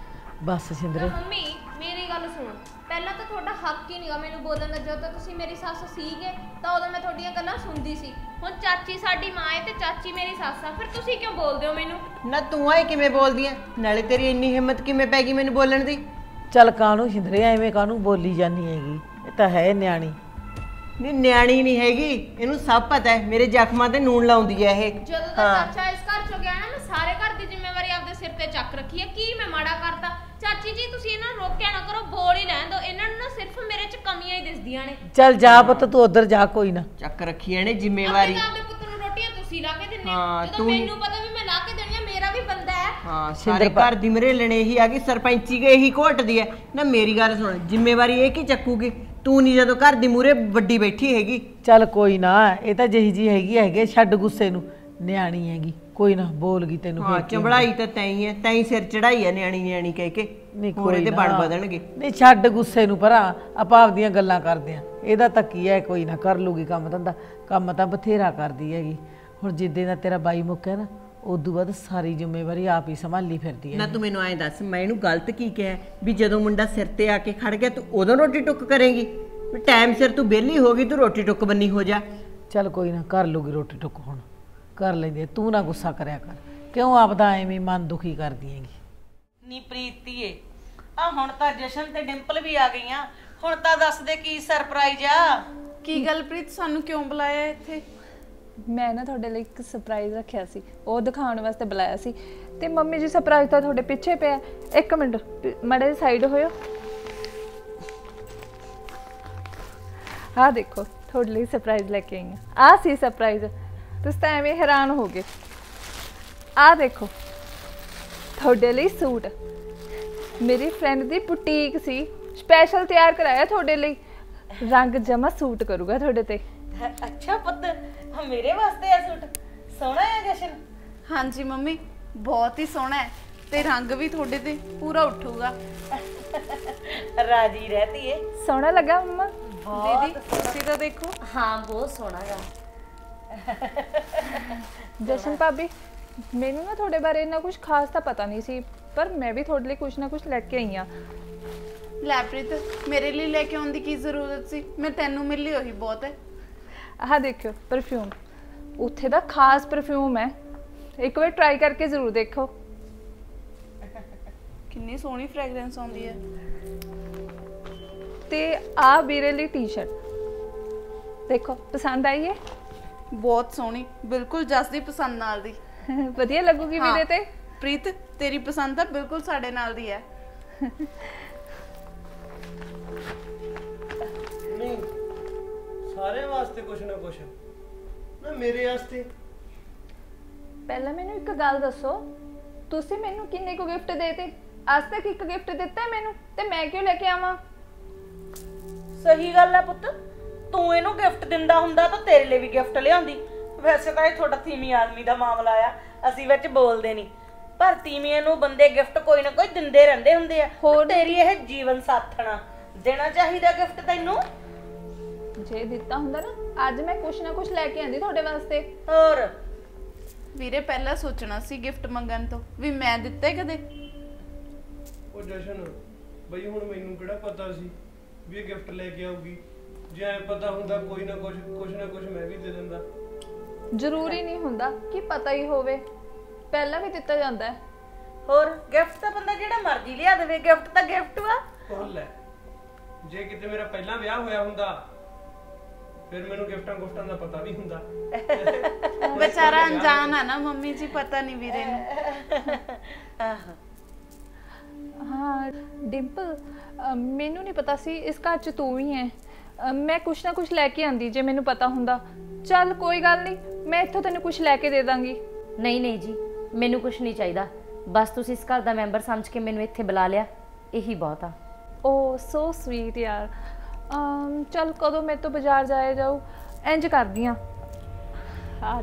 ਬਸ। ਸਿੰਦਰੇ ਮੰਮੀ ਮੇਰੀ ਗੱਲ ਸੁਣ, ਪਹਿਲਾਂ ਤਾਂ ਤੁਹਾਡਾ ਹੱਕ ਹੀ ਨਹੀਂਗਾ ਮੈਨੂੰ ਬੋਲਣ ਦਾ। ਜਦੋਂ ਤੁਸੀਂ ਮੇਰੀ ਸੱਸ ਸੀਗੇ ਤਾਂ ਉਦੋਂ ਮੈਂ ਤੁਹਾਡੀਆਂ ਗੱਲਾਂ ਸੁਣਦੀ ਸੀ। ਹੁਣ ਚਾਚੀ ਸਾਡੀ ਮਾਂ ਹੈ ਤੇ ਚਾਚੀ ਮੇਰੀ ਸੱਸ ਆ, ਫਿਰ ਤੁਸੀਂ ਕਿਉਂ ਬੋਲਦੇ ਹੋ ਮੈਨੂੰ? ਨਾ ਤੂੰ ਆਏ ਕਿਵੇਂ ਬੋਲਦੀ ਐ? ਨਾਲੇ ਤੇਰੀ ਇੰਨੀ ਹਿੰਮਤ ਕਿਵੇਂ ਪੈ ਗਈ ਮੈਨੂੰ ਬੋਲਣ ਦੀ? ਚੱਲ ਕਾਹਨੂੰ ਸਿੰਦਰੇ ਐਵੇਂ ਕਾਹਨੂੰ ਬੋਲੀ ਜਾਨੀ ਹੈਗੀ, ਇਹ ਤਾਂ ਹੈ ਨਿਆਣੀ। ਨਹੀਂ ਨਿਆਣੀ ਨਹੀਂ ਹੈਗੀ, ਇਹਨੂੰ ਸਭ ਪਤਾ ਹੈ ਮੇਰੇ ਜ਼ਖਮਾਂ ਤੇ ਨੂਣ ਲਾਉਂਦੀ ਹੈ ਇਹ। ਜਦੋਂ ਦਾ ਚਾਚਾ ਇਸ ਘਰ ਚੋਂ ਗਿਆ ਨਾ, ਮੈਂ ਸਾਰੇ ਘਰ ਦੀ ਜ਼ਿੰਮੇਵਾਰੀ ਆਪਦੇ ਸਿਰ ਤੇ ਚੱਕ ਰੱਖੀ ਹੈ। ਕੀ ਮੈਂ ਮਾੜਾ ਕਰਤਾ? ਚਾਚੀ ਜੀ ਤੁਸੀਂ ਇਹਨਾਂ ਨੂੰ ਰੋਕਿਆ ਨਾ ਕਰੋ, ਬੋਲ ਹੀ ਰਹਿਣ ਦਿਓ। ਇਹਨਾਂ ਨੂੰ ਨਾ ਸਿਰਫ ਮੇਰੇ 'ਚ ਕਮੀਆਂ ਹੀ ਦਿਸਦੀਆਂ ਨੇ। ਚੱਲ ਜਾ ਪੁੱਤ ਤੂੰ ਉਧਰ ਜਾ, ਕੋਈ ਨਾ ਚੱਕ ਰੱਖੀ ਇਹਨੇ ਜ਼ਿੰਮੇਵਾਰੀ। ਆਪਣੇ ਪੁੱਤ ਨੂੰ ਰੋਟੀਆਂ ਤੁਸੀਂ ਲਾ ਕੇ ਦਿੰਦੇ ਹੋ, ਜਦੋਂ ਮੈਨੂੰ ਪਤਾ ਵੀ ਮੈਂ ਲਾ ਕੇ ਦੇਣੀ ਆ, ਮੇਰਾ ਵੀ ਬੰਦਾ ਹੈ। ਹਾਂ ਸਾਰੇ ਘਰ ਦੀ ਮਰੇਲਣੇ ਇਹੀ ਆ ਗਈ, ਸਰਪੰਚੀ ਗਏ ਇਹੀ ਘੋਟਦੀ ਹੈ ਨਾ। ਮੇਰੀ ਗੱਲ ਸੁਣ, ਜ਼ਿੰਮੇਵਾਰੀ ਇਹ ਕੀ ਚੱਕੂਗੀ? ਤੂੰ ਨਹੀਂ ਜਦੋਂ ਘਰ ਦੀ ਮੂਰੇ ਵੱਡੀ ਬੈਠੀ ਹੈਗੀ। ਚੱਲ ਕੋਈ ਨਾ, ਇਹ ਤਾਂ ਜਿਹੀ ਜੀ ਹੈਗੀ ਹੈਗੇ, ਛੱਡ ਗੁੱਸੇ ਨੂੰ, ਨਿਆਣੀ ਹੈਗੀ, ਕੋਈ ਨਾ ਬੋਲ ਗਈ ਤੈਨੂੰ। ਹਾਂ ਚੰਬੜਾਈ ਤਾਂ ਤੈਂ ਹੈ, ਤੈਂ ਸਿਰ ਚੜਾਈ ਹੈ ਨਿਆਣੀ ਨਿਆਣੀ ਕਹਿ ਕੇ। ਨਹੀਂ ਕੋਈ ਤੇ ਬਣ ਵਧਣਗੇ। ਨਹੀਂ ਛੱਡ ਗੁੱਸੇ ਨੂੰ ਭਰਾ, ਆਪਾਂ ਆਪਦੀਆਂ ਗੱਲਾਂ ਕਰਦੇ ਆ। ਇਹਦਾ ਤਾਂ ਕੀ ਹੈ, ਕੋਈ ਨਾ ਕਰ ਲੂਗੀ ਕੰਮ ਧੰਦਾ, ਕੰਮ ਤਾਂ ਬਥੇਰਾ ਕਰਦੀ ਹੈਗੀ। ਹੁਣ ਜਿੱਦੇ ਦਾ ਤੇਰਾ ਬਾਈ ਮੁੱਕਿਆ ਨਾ, ਉਦੋਂ ਬਾਅਦ ਸਾਰੀ ਜ਼ਿੰਮੇਵਾਰੀ ਆਪ ਹੀ ਸੰਭਾਲੀ ਫਿਰਦੀ ਹੈ। ਨਾ ਤੂੰ ਮੈਨੂੰ ਐਂ ਦੱਸ, ਮੈਂ ਇਹਨੂੰ ਗਲਤ ਕੀ ਕਿਹਾ ਵੀ ਜਦੋਂ ਮੁੰਡਾ ਸਿਰ ਤੇ ਆ ਕੇ ਖੜ ਗਿਆ ਤੂੰ ਉਦੋਂ ਰੋਟੀ ਟੁੱਕ ਕਰੇਂਗੀ? ਵੀ ਟਾਈਮ ਸਿਰ ਤੂੰ ਵਿਹਲੀ ਹੋ ਗਈ, ਤੂੰ ਰੋਟੀ ਟੁੱਕ ਬੰਨੀ ਹੋ ਜਾ। ਚੱਲ ਕੋਈ ਨਾ ਕਰ ਲੂਗੀ ਰੋਟੀ ਟੁੱਕ, ਹੁਣ ਕਰ ਲੈਂਦੇ। ਤੂੰ ਨਾ ਗੁੱਸਾ ਕਰਿਆ ਕਰ, ਕਿਉਂ ਆਪਦਾ ਐਵੇਂ ਮਨ ਦੁਖੀ ਕਰਦੀ ਹੈਗੀ। ਨੀ ਪ੍ਰੀਤੀਏ, ਆ ਹੁਣ ਤਾਂ ਜਸ਼ਨ ਤੇ ਡਿੰਪਲ ਵੀ ਆ ਗਈਆਂ, ਹੁਣ ਤਾਂ ਦੱਸ ਦੇ ਕੀ ਸਰਪ੍ਰਾਈਜ਼ ਆ? ਕੀ ਗੱਲ ਪ੍ਰੀਤ, ਸਾਨੂੰ ਕਿਉਂ ਬੁਲਾਇਆ ਇੱਥੇ? ਮੈਂ ਨਾ ਤੁਹਾਡੇ ਲਈ ਇੱਕ ਸਰਪ੍ਰਾਈਜ਼ ਰੱਖਿਆ ਸੀ, ਉਹ ਦਿਖਾਉਣ ਵਾਸਤੇ ਬੁਲਾਇਆ ਸੀ। ਤੇ ਮੰਮੀ ਜੀ ਸਰਪ੍ਰਾਈਜ਼ ਤਾਂ ਤੁਹਾਡੇ ਪਿੱਛੇ ਪਿਆ। ਇੱਕ ਮਿੰਟ ਮਾੜੇ ਜਿਹੇ ਸਾਈਡ ਹੋਇਓ। ਆਹ ਦੇਖੋ ਤੁਹਾਡੇ ਲਈ ਸਰਪ੍ਰਾਈਜ਼ ਲੈ ਕੇ ਆਈ ਹਾਂ। ਆਹ ਸੀ ਸਰਪ੍ਰਾਈਜ਼, ਤੁਸੀਂ ਤਾਂ ਐਵੇਂ ਹੈਰਾਨ ਹੋ ਗਏ। ਆਹ ਦੇਖੋ ਤੁਹਾਡੇ ਲਈ ਸੂਟ, ਮੇਰੀ ਫਰੈਂਡ ਦੀ ਬੁਟੀਕ ਸੀ, ਸਪੈਸ਼ਲ ਤਿਆਰ ਕਰਾਇਆ ਤੁਹਾਡੇ ਲਈ। ਰੰਗ ਜਮਾ ਸੂਟ ਕਰੂਗਾ ਤੁਹਾਡੇ ਤੇ। ਅੱਛਾ ਪੁੱਤ, ਮੇਰੇ ਵਾਸਤੇ ਆ ਸੂਟ? ਸੋਹਣਾ ਹੈ ਜਸ਼ਨ? ਹਾਂਜੀ ਮੰਮੀ, ਬਹੁਤ ਹੀ ਸੋਹਣਾ ਹੈ ਤੇ ਰੰਗ ਵੀ ਤੁਹਾਡੇ ਤੇ ਪੂਰਾ ਉੱਠੂਗਾ। ਰਾਜੀ ਰਹਤੀ ਏ। ਸੋਹਣਾ ਲੱਗਾ ਮੰਮਾ? ਦੀਦੀ ਤੁਸੀਂ ਤਾਂ ਦੇਖੋ। ਹਾਂ ਬਹੁਤ ਸੋਹਣਾ ਗਾ। ਜਸ਼ਨ ਭਾਬੀ, ਮੈਨੂੰ ਨਾ ਤੁਹਾਡੇ ਬਾਰੇ ਇੰਨਾ ਕੁਝ ਖਾਸ ਤਾਂ ਪਤਾ ਨਹੀਂ ਸੀ, ਪਰ ਮੈਂ ਵੀ ਤੁਹਾਡੇ ਲਈ ਕੁਝ ਨਾ ਕੁਝ ਲੈ ਕੇ ਆਈ ਹਾਂ। ਲੈ ਪ੍ਰੀਤ, ਮੇਰੇ ਲਈ ਲੈ ਕੇ ਆਉਣ ਦੀ ਕੀ ਜ਼ਰੂਰਤ ਸੀ? ਮੈਂ ਤੈਨੂੰ ਮਿਲੀ ਉਹੀ ਬਹੁਤ ਹੈ। ਆਹ ਦੇਖਿਓ ਪਰਫਿਊਮ, ਉੱਥੇ ਦਾ ਖਾਸ ਪਰਫਿਊਮ ਹੈ, ਇੱਕ ਵਾਰ ਟਰਾਈ ਕਰਕੇ ਜ਼ਰੂਰ ਦੇਖੋ। ਕਿੰਨੀ ਸੋਹਣੀ ਫ੍ਰੈਗਰੈਂਸ ਆਉਂਦੀ ਹੈ। ਤੇ ਆ ਵੀਰੇ ਲਈ ਟੀ-ਸ਼ਰਟ ਦੇਖੋ, ਪਸੰਦ ਆਈ ਹੈ? ਬਹੁਤ ਸੋਹਣੀ, ਬਿਲਕੁਲ ਜਸਦੀ ਪਸੰਦ ਨਾਲ ਦੀ। ਵਧੀਆ ਲੱਗੂਗੀ ਵੀਰੇ ਤੇ। ਪ੍ਰੀਤ ਤੇਰੀ ਪਸੰਦ ਤਾਂ ਬਿਲਕੁਲ ਸਾਡੇ ਨਾਲ ਦੀ ਹੈ। ਨਹੀਂ ਸਾਰੇ ਵਾਸਤੇ ਕੁਛ ਨਾ ਕੁਛ ਨਾ, ਮੇਰੇ ਵਾਸਤੇ। ਪਹਿਲਾਂ ਮੈਨੂੰ ਇੱਕ ਗੱਲ ਦੱਸੋ, ਤੁਸੀਂ ਮੈਨੂੰ ਕਿੰਨੇ ਕੁ ਗਿਫਟ ਦੇਤੇ? ਅੱਜ ਤੱਕ ਇੱਕ ਗਿਫਟ ਦਿੱਤਾ ਮੈਨੂੰ, ਤੇ ਮੈਂ ਕਿਉਂ ਲੈ ਕੇ ਆਵਾਂ? ਸਹੀ ਗੱਲ ਹੈ ਪੁੱਤ, ਤੂੰ ਇਹਨੂੰ ਗਿਫਟ ਦਿੰਦਾ ਹੁੰਦਾ ਤਾਂ ਤੇਰੇ ਲਈ ਵੀ ਗਿਫਟ ਲਿਆਉਂਦੀ। ਵੈਸੇ ਤਾਂ ਇਹ ਤੁਹਾਡਾ ਤੀਵੀਂ ਆਦਮੀ ਦਾ ਮਾਮਲਾ ਆ, ਅਸੀਂ ਵਿੱਚ ਬੋਲਦੇ ਨਹੀਂ, ਪਰ ਤੀਵੀਆਂ ਨੂੰ ਬੰਦੇ ਗਿਫਟ ਕੋਈ ਨਾ ਕੋਈ ਦਿੰਦੇ ਰਹਿੰਦੇ ਹੁੰਦੇ ਆ। ਹੋਰ ਤੇਰੀ ਇਹ ਜੀਵਨ ਸਾਥਣਾ, ਦੇਣਾ ਚਾਹੀਦਾ ਗਿਫਟ ਤੈਨੂੰ। ਜੇ ਦਿੱਤਾ ਹੁੰਦਾ ਨਾ, ਅੱਜ ਮੈਂ ਕੁਛ ਨਾ ਕੁਛ ਲੈ ਕੇ ਆਂਦੀ ਤੁਹਾਡੇ ਵਾਸਤੇ। ਹੋਰ ਵੀਰੇ ਪਹਿਲਾਂ ਸੋਚਣਾ ਸੀ ਗਿਫਟ ਮੰਗਣ ਤੋਂ ਵੀ ਮੈਂ ਦਿੱਤੇ ਕਦੇ। ਉਹ ਜਸ਼ਨ ਬਈ, ਹੁਣ ਮੈਨੂੰ ਕਿਹੜਾ ਪਤਾ ਸੀ ਵੀ ਇਹ ਗਿਫਟ ਲੈ ਕੇ ਆਊਗੀ? ਜੇ ਐ ਪਤਾ ਹੁੰਦਾ ਕੋਈ ਨਾ ਕੁਛ ਕੁਛ ਨਾ ਕੁਛ ਮੈਂ ਵੀ ਦੇ ਦਿੰਦਾ। ਜ਼ਰੂਰੀ ਨਹੀਂ ਹੁੰਦਾ ਕਿ ਪਤਾ ਹੀ ਹੋਵੇ, ਪਹਿਲਾਂ ਵੀ ਦਿੱਤਾ ਜਾਂਦਾ ਹੈ। ਹੋਰ ਗਿਫਟ ਤਾਂ ਬੰਦਾ ਜਿਹੜਾ ਮਰਜ਼ੀ ਲਿਆ ਦੇਵੇ, ਗਿਫਟ ਤਾਂ ਗਿਫਟ ਵਾ। ਉਹ ਲੈ, ਜੇ ਕਿਤੇ ਮੇਰਾ ਪਹਿਲਾਂ ਵਿਆਹ ਹੋਇਆ ਹੁੰਦਾ ਫਿਰ ਮੈਨੂੰ ਗਿਫਟਾਂ ਗੁਫਟਾਂ ਦਾ ਪਤਾ ਵੀ ਹੁੰਦਾ। ਵਿਚਾਰਾ ਅਣਜਾਣ ਆ ਨਾ ਮੰਮੀ ਜੀ, ਪਤਾ ਨਹੀਂ ਵੀਰੇ ਨੂੰ। ਹਾਂ ਡਿੰਪਲ, ਮੈਨੂੰ ਨਹੀਂ ਪਤਾ ਸੀ ਇਸ ਘਰ 'ਚ ਤੂੰ ਹੀ ਹੈ। ਮੈਂ ਕੁਛ ਨਾ ਕੁਛ ਲੈ ਕੇ ਆਂਦੀ ਜੇ ਮੈਨੂੰ ਪਤਾ ਹੁੰਦਾ। ਚੱਲ ਕੋਈ ਗੱਲ ਨਹੀਂ, ਮੈਂ ਇੱਥੋਂ ਤੈਨੂੰ ਕੁਛ ਲੈ ਕੇ ਦੇ ਦਾਂਗੀ। ਨਹੀਂ ਨਹੀਂ ਜੀ, ਮੈਨੂੰ ਕੁਛ ਨਹੀਂ ਚਾਹੀਦਾ, ਬਸ ਤੁਸੀਂ ਇਸ ਘਰ ਦਾ ਮੈਂਬਰ ਸਮਝ ਕੇ ਮੈਨੂੰ ਇੱਥੇ ਬੁਲਾ ਲਿਆ, ਇਹੀ ਬਹੁਤ ਆ। ਓ ਸੋ ਸਵੀਟ ਯਾਰ। ਅਮ ਚੱਲ ਕਦੋਂ ਮੇਰੇ ਤੋਂ ਬਾਜ਼ਾਰ ਜਾਇਆ ਜਾਊ, ਇੰਜ ਕਰਦੀ ਆ। ਆ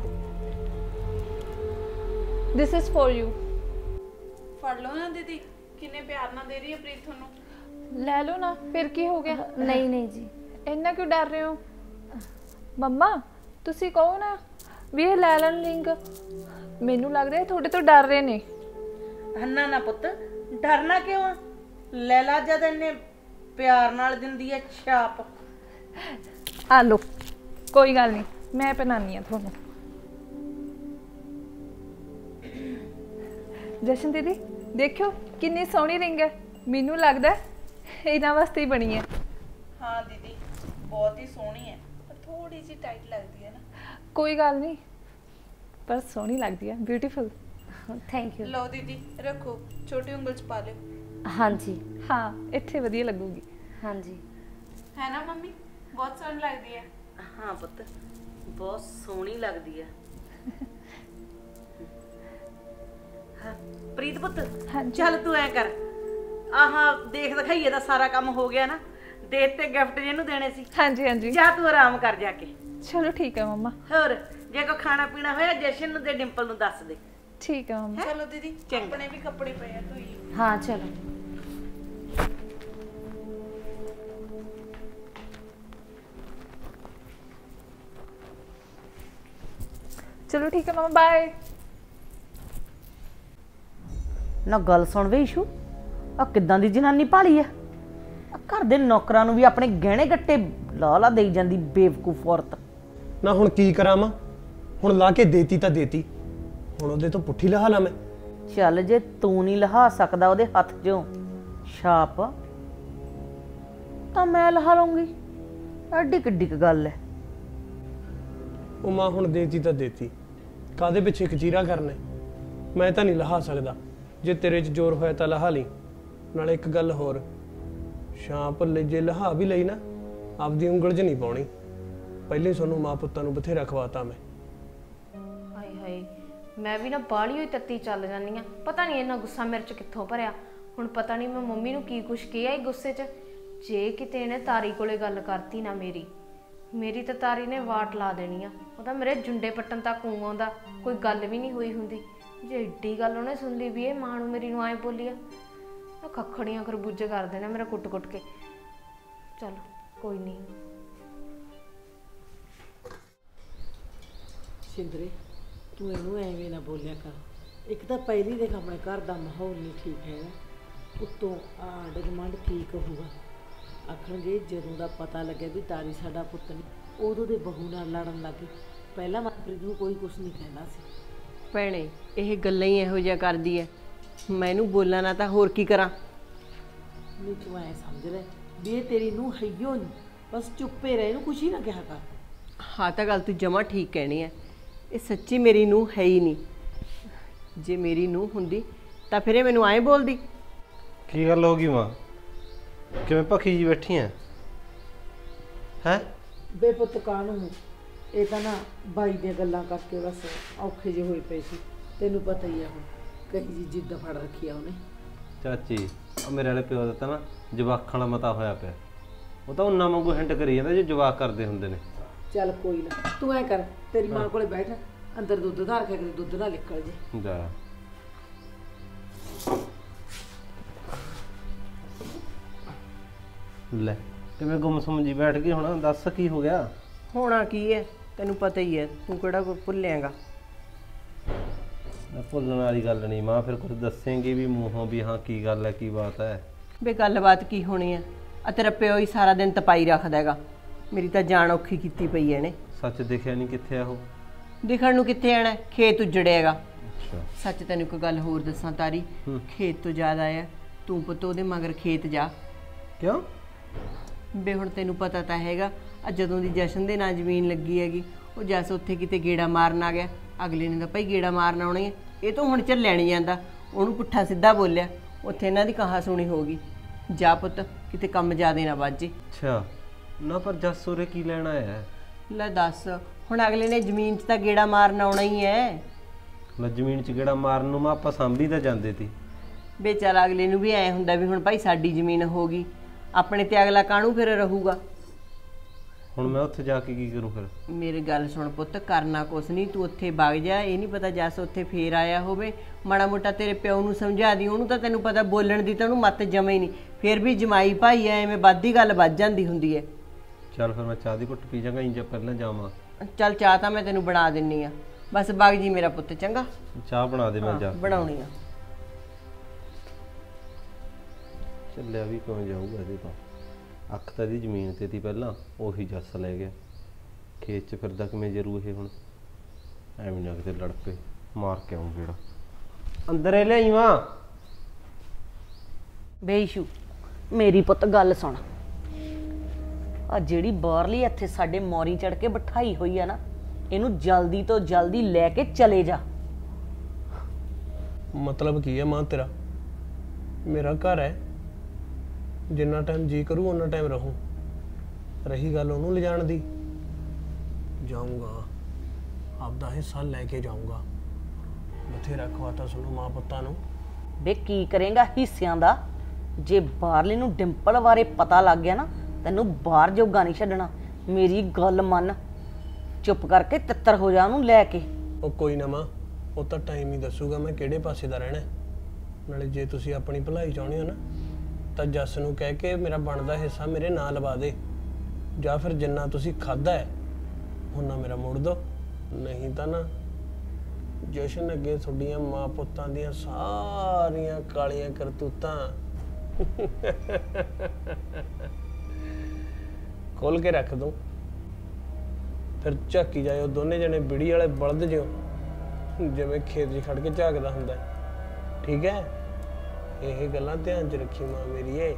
ਦਿਸ ਇਜ਼ ਫॉर ਯੂ। ਫੜ ਲਓ ਨਾ ਦੀਦੀ, ਕਿੰਨੇ ਪਿਆਰ ਨਾਲ ਦੇ ਰਹੀ ਹੈ ਪ੍ਰੀਤ ਤੁਹਾਨੂੰ। ਲੈ ਲਓ ਨਾ, ਫਿਰ ਕੀ ਹੋ ਗਿਆ? ਨਹੀਂ ਨਹੀਂ ਜੀ। ਇੰਨਾ ਕਿਉਂ ਡਰ ਰਹੇ ਹੋ? ਮੰਮਾ ਤੁਸੀਂ ਕਹੋ ਨਾ ਵੀ ਇਹ ਲੈ ਲੈਣ ਰਿੰਗ। ਮੈਨੂੰ ਲੱਗਦਾ ਇਹ ਤੁਹਾਡੇ ਤੋਂ ਡਰ ਰਹੇ ਨੇ। ਨਾ ਨਾ ਪੁੱਤ, ਡਰਨਾ ਕਿਉਂ ਆ? ਲੈ ਲਾ, ਜਦ ਇੰਨੇ ਪਿਆਰ ਨਾਲ ਦਿੰਦੀ ਐ ਛਾਪ। ਆ ਲਓ, ਕੋਈ ਗੱਲ ਨਹੀਂ, ਮੈਂ ਪਹਿਨਾਨੀ ਆ ਤੁਹਾਨੂੰ। ਜਸ਼ਨ ਦੀਦੀ ਦੇਖਿਓ ਕਿੰਨੀ ਸੋਹਣੀ ਰਿੰਗ ਹੈ। ਮੈਨੂੰ ਲੱਗਦਾ ਇਹਨਾਂ ਵਾਸਤੇ ਹੀ ਬਣੀ ਹੈ। ਹਾਂ ਦੀਦੀ, ਬਹੁਤ ਹੀ ਸੋਹਣੀ ਹੈ, ਪਰ ਥੋੜੀ ਜਿਹੀ ਟਾਈਟ ਲੱਗਦੀ ਹੈ ਨਾ। ਕੋਈ ਗੱਲ ਨਹੀਂ, ਪਰ ਸੋਹਣੀ ਲੱਗਦੀ ਹੈ, ਬਿਊਟੀਫੁਲ। Thank you. ਲਓ ਦੀਦੀ ਰੱਖੋ, ਛੋਟੀ ਉਂਗਲ 'ਚ ਪਾ ਲਿਓ। ਹਾਂਜੀ ਹਾਂ, ਇੱਥੇ ਵਧੀਆ ਲੱਗੂਗੀ। ਹਾਂਜੀ ਹੈ ਨਾ ਮੰਮੀ, ਬਹੁਤ ਸੋਹਣੀ ਲੱਗਦੀ ਹੈ। ਹਾਂ ਪੁੱਤ, ਬਹੁਤ ਸੋਹਣੀ ਲੱਗਦੀ ਹੈ। ਹਾਂ ਪ੍ਰੀਤ ਪੁੱਤ, ਚੱਲ ਤੂੰ ਐ ਕਰ, ਆਹ ਦੇਖ ਦਿਖਾਈਏ ਦਾ ਸਾਰਾ ਕੰਮ ਹੋ ਗਿਆ ਨਾ। ਦੇ ਤੇ ਗਿਫਟ ਜਿਹਨੂੰ ਦੇਣੇ ਸੀ। ਹਾਂਜੀ ਹਾਂਜੀ, ਜਾ ਤੂੰ ਆਰਾਮ ਕਰ ਜਾ ਕੇ। ਚਲੋ ਠੀਕ ਹੈ ਮੰਮਾ। ਹੋਰ ਜੇ ਕੋ ਖਾਣਾ ਪੀਣਾ ਹੋਇਆ ਜਸ਼ਨ ਨੂੰ ਤੇ ਡਿੰਪਲ ਨੂੰ ਦੱਸ ਦੇ। ਠੀਕ ਹੈ ਮੰਮਾ। ਚਲੋ ਦੀਦੀ, ਆਪਣੇ ਵੀ ਕੱਪੜੇ ਪਏ ਆ ਧੋਈ। ਹਾਂ ਚਲੋ। ਚਲੋ ਠੀਕ ਹੈ ਮੰਮਾ, ਬਾਏ। ਨਾ ਗੱਲ ਸੁਣ ਵੇ ਇਸ਼ੂ, ਆ ਕਿੱਦਾਂ ਦੀ ਜਨਾਨੀ ਭਾਲੀ ਆ? ਘਰ ਦੇ ਨੌਕਰਾਂ ਨੂੰ ਵੀ ਆਪਣੇ ਗਹਿਣੇ ਗੱਟੇ ਲਾ ਲਾ ਦੇਈ ਜਾਂਦੀ ਬੇਵਕੂਫ ਔਰਤ। ਨਾ ਹੁਣ ਕੀ ਕਰਾਂ ਮਾਂ, ਹੁਣ ਲਾ ਕੇ ਦੇਤੀ ਤਾਂ ਦੇਤੀ, ਹੁਣ ਉਹਦੇ ਤੋਂ ਪੁੱਠੀ ਲਹਾ ਲਾ ਮੈਂ। ਚੱਲ ਜੇ ਤੂੰ ਨਹੀਂ ਲਹਾ ਸਕਦਾ ਉਹਦੇ ਹੱਥ 'ਚੋਂ ਛਾਪ, ਤਾਂ ਮੈਂ ਲਹਾ ਲਊਂਗੀ। ਐਡੀ ਕਿੱਡੀ ਕੁ ਗੱਲ ਹੈ। ਉਹ ਮਾਂ ਹੁਣ ਦੇਤੀ ਤਾਂ ਦੇਤੀ, ਕਾਦੇ ਪਿੱਛੇ ਕਚੀਰਾ ਕਰਨਾ? ਮੈਂ ਤਾਂ ਨਹੀਂ ਲਹਾ ਸਕਦਾ, ਜੇ ਤੇਰੇ 'ਚ ਜ਼ੋਰ ਹੋਇਆ ਤਾਂ ਲਹਾ ਲਈ। ਨਾਲੇ ਇੱਕ ਗੱਲ ਹੋਰ, ਛਾਪ ਲੈ ਜੇ ਲਹਾ ਵੀ ਲਈ ਨਾ, ਆਪਦੀ ਉਂਗਲ 'ਚ ਨਹੀਂ ਪਾਉਣੀ। ਪਹਿਲੇ ਤੁਹਾਨੂੰ ਮਾਂ ਪੁੱਤਾਂ ਨੂੰ ਬਥੇਰਾ ਖਵਾਤਾ ਮੈਂ। ਹਾਏ ਹਾਏ, ਮੈਂ ਵੀ ਨਾ ਬਾਹਲੀ ਹੋਈ ਤੱਤੀ ਚੱਲ ਜਾਂਦੀ ਆ। ਪਤਾ ਨਹੀਂ ਇੰਨਾ ਗੁੱਸਾ ਮੇਰੇ 'ਚ ਕਿੱਥੋਂ ਭਰਿਆ। ਹੁਣ ਪਤਾ ਨਹੀਂ ਮੈਂ ਮੰਮੀ ਨੂੰ ਕੀ ਕੁਛ ਕਿਹਾ ਇਹ ਗੁੱਸੇ 'ਚ। ਜੇ ਕਿਤੇ ਇਹਨੇ ਤਾਰੀ ਕੋਲੇ ਗੱਲ ਕਰਤੀ ਨਾ ਮੇਰੀ ਮੇਰੀ ਤਾਂ ਤਾਰੀ ਨੇ ਵਾਟ ਲਾ ਦੇਣੀ ਆ। ਉਹਦਾ ਮੇਰੇ ਜੁੰਡੇ ਪੱਟਣ ਤੱਕ ਊਂ ਆਉਂਦਾ, ਕੋਈ ਗੱਲ ਵੀ ਨਹੀਂ ਹੋਈ ਹੁੰਦੀ। ਜੇ ਏਡੀ ਗੱਲ ਉਹਨੇ ਸੁਣ ਲਈ ਵੀ ਇਹ ਮਾਂ ਨੂੰ ਮੇਰੀ ਨੂੰ ਆਏ ਬੋਲੀ ਆ, ਤਾਂ ਖੱਖੜੀਆਂ ਖਰਬੂਜੇ ਕਰ ਦੇਣਾ ਮੇਰਾ ਕੁੱਟ ਕੁੱਟ ਕੇ। ਚਲ ਕੋਈ ਨਹੀਂ। ਸਿੰਦਰੇ, ਤੂੰ ਇਹਨੂੰ ਐਵੇਂ ਨਾ ਬੋਲਿਆ ਕਰ। ਇੱਕ ਤਾਂ ਪਹਿਲੀ ਦੇਖ ਆਪਣੇ ਘਰ ਦਾ ਮਾਹੌਲ ਨਹੀਂ ਠੀਕ ਹੈਗਾ, ਉੱਤੋਂ ਆਂਢ ਗੁਆਂਢ ਕੀ ਕਹੂਗਾ? ਆਖਣਗੇ ਜਦੋਂ ਦਾ ਪਤਾ ਲੱਗਿਆ ਵੀ ਤਾਰੀ ਸਾਡਾ ਪੁੱਤ ਨਹੀਂ, ਉਦੋਂ ਦੇ ਬਹੂ ਨਾਲ ਲੜਨ ਲੱਗੇ। ਪਹਿਲਾਂ ਮਨਪ੍ਰੀਤ ਨੂੰ ਕੋਈ ਕੁਛ ਨਹੀਂ ਕਹਿੰਦਾ ਸੀ। ਭੈਣੇ ਇਹ ਗੱਲਾਂ ਹੀ ਇਹੋ ਜਿਹਾ ਕਰਦੀ ਐ, ਮੈਨੂੰ ਬੋਲਾਂ ਨਾ ਤਾਂ ਹੋਰ ਕੀ ਕਰਾਂ। ਨਹੀਂ ਤੂੰ ਐ ਸਮਝ ਲੈ ਵੀ ਇਹ ਤੇਰੀ ਨੂੰ ਹਈਓ ਨਹੀਂ, ਬਸ ਚੁੱਪੇ ਰਹੇ, ਇਹਨੂੰ ਕੁਛ ਹੀ ਨਾ ਕਿਹਾ ਕਰ। ਹਾਂ ਤਾਂ ਗੱਲ ਤੂੰ ਜਮਾ ਠੀਕ ਕਹਿਣੀ ਐ, ਇਹ ਸੱਚੀ ਮੇਰੀ ਨੂੰਹ ਹੈ ਹੀ ਨਹੀਂ। ਜੇ ਮੇਰੀ ਨੂੰਹ ਹੁੰਦੀ ਤਾਂ ਫਿਰ ਇਹ ਮੈਨੂੰ ਐਂ ਬੋਲਦੀ। ਕੀ ਗੱਲ ਹੋ ਗਈ ਮਾਂ, ਕਿਵੇਂ ਭੱਖੀ ਜੀ ਬੈਠੀ ਐ? ਹੈ ਬੇਪੁੱਤ ਕਾਹਨੂੰ, ਇਹ ਤਾਂ ਨਾ ਬਾਈ ਦੀਆਂ ਗੱਲਾਂ ਕਰਕੇ ਬਸ ਔਖੇ ਜਿਹੇ ਹੋਏ ਪਏ ਸੀ। ਤੈਨੂੰ ਪਤਾ ਹੀ ਆ ਹੁਣ ਕਹੀ ਜੀ ਜਿੱਦ ਫੜ ਰੱਖੀ ਆ ਉਹਨੇ। ਚਾਚੀ ਉਹ ਮੇਰੇ ਵਾਲੇ ਪਿਓ ਦਾ ਤਾਂ ਨਾ ਜਵਾਕਾਂ ਵਾਲਾ ਮਤਾ ਹੋਇਆ ਪਿਆ। ਉਹ ਤਾਂ ਉਹਨਾਂ ਵਾਂਗੂ ਹਿੰਟ ਕਰੀ ਜਾਂਦਾ ਜੇ ਜਵਾਕ ਕਰਦੇ ਹੁੰਦੇ ਨੇ। ਚੱਲ ਕੋਈ ਨਾ, ਤੂੰ ਐ ਕਰ, ਤੇਰੀ ਮਾਂ ਕੋਲੇ ਬੈਠ, ਅੰਦਰ ਦੁੱਧ ਧਾਰ ਕੇ ਕਰੇ, ਦੁੱਧ ਨਾ ਨਿਕਲ ਜੇ। ਜਾ ਲੈ ਕਿਵੇਂ ਗੁੰਮਸੁੰਮ ਜੀ ਬੈਠ ਗਈ, ਹੁਣ ਦੱਸ ਕੀ ਹੋ ਗਿਆ? ਹੋਣਾ ਕੀ ਹੈ, ਤੈਨੂੰ ਪਤਾ ਹੀ ਹੈ, ਤੂੰ ਕਿਹੜਾ ਕੋਈ ਭੁੱਲਿਆਗਾ। ਭੁੱਲਣ ਵਾਲੀ ਗੱਲ ਨਹੀਂ ਮਾਂ, ਫਿਰ ਕੁਝ ਦੱਸੇਂਗੀ ਵੀ ਮੂੰਹੋਂ ਵੀ ਹਾਂ ਕੀ ਗੱਲ ਹੈ ਕੀ ਬਾਤ ਹੈ? ਬੇ ਗੱਲਬਾਤ ਕੀ ਹੋਣੀ ਹੈ, ਆ ਤੇਰਾ ਪਿਓ ਹੀ ਸਾਰਾ ਦਿਨ ਤਪਾਈ ਰੱਖਦਾ ਹੈਗਾ। ਮੇਰੀ ਤਾਂ ਜਾਨ ਔਖੀ ਕੀਤੀ ਪਈ ਹੈ ਨੇ। ਸੱਚ ਦਿਖਿਆ ਨਹੀਂ ਕਿੱਥੇ ਆ ਉਹ? ਦਿਖਣ ਨੂੰ ਕਿੱਥੇ ਆਣਾ, ਖੇਤ ਉਜੜਿਆਗਾ। ਅੱਛਾ ਸੱਚ ਤੈਨੂੰ ਇੱਕ ਗੱਲ ਹੋਰ ਦੱਸਾਂ ਤਾਰੀ, ਖੇਤ ਤੋਂ ਜ਼ਿਆਦਾ ਆ ਤੂੰ ਪੁੱਤ ਉਹਦੇ ਮਗਰ ਖੇਤ ਜਾ। ਕਿਉਂ ਬੇ ਹੁਣ ਤੈਨੂੰ ਪਤਾ ਤਾਂ ਹੈਗਾ, ਆ ਜਦੋਂ ਦੀ ਜਸ਼ਨ ਦੇ ਨਾਂ ਜ਼ਮੀਨ ਲੱਗੀ ਹੈਗੀ, ਉਹ ਜਸ ਉੱਥੇ ਕਿਤੇ ਗੇੜਾ ਮਾਰਨ ਆ ਗਿਆ। ਅਗਲੇ ਨੇ ਤਾਂ ਭਾਈ ਗੇੜਾ ਮਾਰਨ ਆਉਣੀ ਹੈ, ਇਹ ਤੋਂ ਹੁਣ ਚੱਲਿਆ ਨਹੀਂ ਜਾਂਦਾ। ਉਹਨੂੰ ਪੁੱਠਾ ਸਿੱਧਾ ਬੋਲਿਆ, ਉੱਥੇ ਇਹਨਾਂ ਦੀ ਕਹਾ ਸੁਣੀ ਹੋਗੀ। ਜਾ ਪੁੱਤ ਕਿਤੇ ਕੰਮ ਜ਼ਿਆਦੇ ਨਾ ਵੱਜ ਜੇ। ਅੱਛਾ ਨਾ, ਪਰ ਜੱਸ ਉਰੇ ਕੀ ਲੈਣ ਆਇਆ? ਲੈ ਦੱਸ, ਹੁਣ ਅਗਲੇ ਨੇ ਜ਼ਮੀਨ 'ਚ ਤਾਂ ਗੇੜਾ ਮਾਰਨ ਆਉਣਾ ਹੀ ਹੈ। ਲੈ ਜ਼ਮੀਨ 'ਚ ਗੇੜਾ ਮਾਰਨ ਨੂੰ ਮੈਂ ਆਪਾਂ ਸਾਂਭੀ ਤਾਂ ਜਾਂਦੇ ਤੀ। ਵੇ ਚੱਲ ਅਗਲੇ ਨੂੰ ਵੀ ਐ ਹੁੰਦਾ ਵੀ ਹੁਣ ਭਾਈ ਸਾਡੀ ਜ਼ਮੀਨ ਹੋ ਗਈ, ਆਪਣੇ ਤੇ ਅਗਲਾ ਕਾਹਨੂੰ ਫਿਰ ਰਹੂਗਾ। ਹੁਣ ਮੈਂ ਉੱਥੇ ਜਾ ਕੇ ਕੀ ਕਰੂੰ ਫਿਰ? ਮੇਰੀ ਗੱਲ ਸੁਣ ਪੁੱਤ, ਕਰਨਾ ਕੁਛ ਨਹੀਂ, ਤੂੰ ਉੱਥੇ ਵਗ ਜਾ। ਇਹ ਨਹੀਂ ਪਤਾ ਜੱਸ ਉੱਥੇ ਫੇਰ ਆਇਆ ਹੋਵੇ, ਮਾੜਾ ਮੋਟਾ ਤੇਰੇ ਪਿਓ ਨੂੰ ਸਮਝਾ ਦੀ, ਉਹਨੂੰ ਤਾਂ ਤੈਨੂੰ ਪਤਾ ਬੋਲਣ ਦੀ ਤਾਂ ਉਹਨੂੰ ਮੱਤ ਜਮੇ ਨਹੀਂ। ਫੇਰ ਵੀ ਜਮਾਈ ਭਾਈ ਐ, ਐਵੇਂ ਵੱਧਦੀ ਗੱਲ ਵੱਧ ਜਾਂਦੀ ਹੁੰਦੀ ਹੈ। ਚੱਲ ਫਿਰ ਮੈਂ ਚਾਹ ਦੀ ਘੁੱਟ ਪੀ ਜਾਂਗਾ ਇੰਜ ਪਹਿਲਾਂ ਜਾਵਾਂ। ਚੱਲ ਚਾਹ ਤਾਂ ਮੈਂ ਤੈਨੂੰ ਬਣਾ ਦਿੰਨੀ ਆ, ਬਸ ਵਗ ਜੀ ਮੇਰਾ ਪੁੱਤ, ਚੰਗਾ। ਚਾਹ ਬਣਾ ਦੇ, ਮੈਂ ਜਾ ਬਣਾਉਣੀ ਆ। ਚੱਲਿਆ ਵੀ ਕਿਉਂ ਜਾਊਗਾ ਇਹਦੇ ਤੋਂ, ਅੱਖ ਤਾਂ ਇਹਦੀ ਜ਼ਮੀਨ ਤੇ ਤੀ ਪਹਿਲਾਂ, ਉਹੀ ਜੱਸ ਲੈ ਗਿਆ। ਖੇਤ 'ਚ ਫਿਰਦਾ ਕਿਵੇਂ ਜਰੂ ਇਹ ਹੁਣ, ਐਵੇਂ ਨਾ ਕਿਤੇ ਲੜ ਪਏ, ਮਾਰ ਕੇ ਆਉਂ ਜਿਹੜਾ ਅੰਦਰ ਇਹ ਲਿਆਈ ਵਾਂ। ਬੇਇਸ਼ੂ ਮੇਰੀ ਪੁੱਤ ਗੱਲ ਸੁਣ, ਆ ਜਿਹੜੀ ਬਾਹਰਲੀ ਇੱਥੇ ਸਾਡੇ ਮੌਰੀ ਚੜ ਕੇ ਬਿਠਾਈ ਹੋਈ ਆ ਨਾ, ਇਹਨੂੰ ਜਲਦੀ ਤੋਂ ਜਲਦੀ ਲੈ ਕੇ ਚਲੇ ਜਾ। ਮਤਲਬ ਕੀ ਹੈ ਮਾਂ ਤੇਰਾ? ਮੇਰਾ ਘਰ ਹੈ, ਜਿੰਨਾ ਟਾਈਮ ਜੀ ਕਰੂ ਉਹਨਾਂ ਟਾਈਮ ਰਹੂੰ। ਰਹੀ ਗੱਲ ਉਹਨੂੰ ਲਿਜਾਣ ਦੀ, ਜਾਊਂਗਾ ਆਪਦਾ ਹਿੱਸਾ ਲੈ ਕੇ ਜਾਊਂਗਾ। ਬਥੇਰਾ ਖਵਾਤਾ ਸੁਣੋ ਮਾਂ ਪੁੱਤਾਂ ਨੂੰ। ਵੇ ਕੀ ਕਰੇਗਾ ਹਿੱਸਿਆਂ ਦਾ? ਜੇ ਬਾਹਰਲੇ ਨੂੰ ਡਿੰਪਲ ਬਾਰੇ ਪਤਾ ਲੱਗ ਗਿਆ ਨਾ, ਤੈਨੂੰ ਬਾਹਰ ਜੋਗਾ ਨਹੀਂ ਛੱਡਣਾ। ਮੇਰੀ ਗੱਲ ਮੰਨ, ਚੁੱਪ ਕਰਕੇ ਤਿੱਤਰ ਹੋ ਜਾ ਉਹਨੂੰ ਲੈ ਕੇ। ਉਹ ਕੋਈ ਨਾ ਮਾਂ, ਉਹ ਤਾਂ ਟਾਈਮ ਹੀ ਦੱਸੂਗਾ ਮੈਂ ਕਿਹੜੇ ਪਾਸੇ ਦਾ ਰਹਿਣਾ। ਨਾਲੇ ਜੇ ਤੁਸੀਂ ਆਪਣੀ ਭਲਾਈ ਚਾਹੁੰਦੇ ਹੋ ਨਾ, ਤਾਂ ਜੱਸ ਨੂੰ ਕਹਿ ਕੇ ਮੇਰਾ ਬਣਦਾ ਹਿੱਸਾ ਮੇਰੇ ਨਾਂ ਲਵਾ ਦੇ, ਜਾਂ ਫਿਰ ਜਿੰਨਾ ਤੁਸੀਂ ਖਾਦਾ ਹੈ ਉਹਨਾਂ ਮੇਰਾ ਮੋੜ ਦੋ। ਨਹੀਂ ਤਾਂ ਨਾ ਜਸ਼ਨ ਅੱਗੇ ਤੁਹਾਡੀਆਂ ਮਾਂ ਪੁੱਤਾਂ ਦੀਆਂ ਸਾਰੀਆਂ ਕਾਲੀਆਂ ਕਰਤੂਤਾਂ ਖੋਲ ਕੇ ਰੱਖ ਦੋ। ਫਿਰ ਝਾਕੀ ਜਾਇਓ ਦੋਨੇ ਜਣੇ ਬਿੜੀ ਵਾਲੇ ਬਲਦ ਜਿਓ, ਜਿਵੇਂ ਖੇਤ 'ਚ ਖੜ ਕੇ ਝਾਕਦਾ ਹੁੰਦਾ। ਠੀਕ ਹੈ, ਇਹ ਗੱਲਾਂ ਧਿਆਨ 'ਚ ਰੱਖੀ ਮਾਂ ਮੇਰੀ ਏ।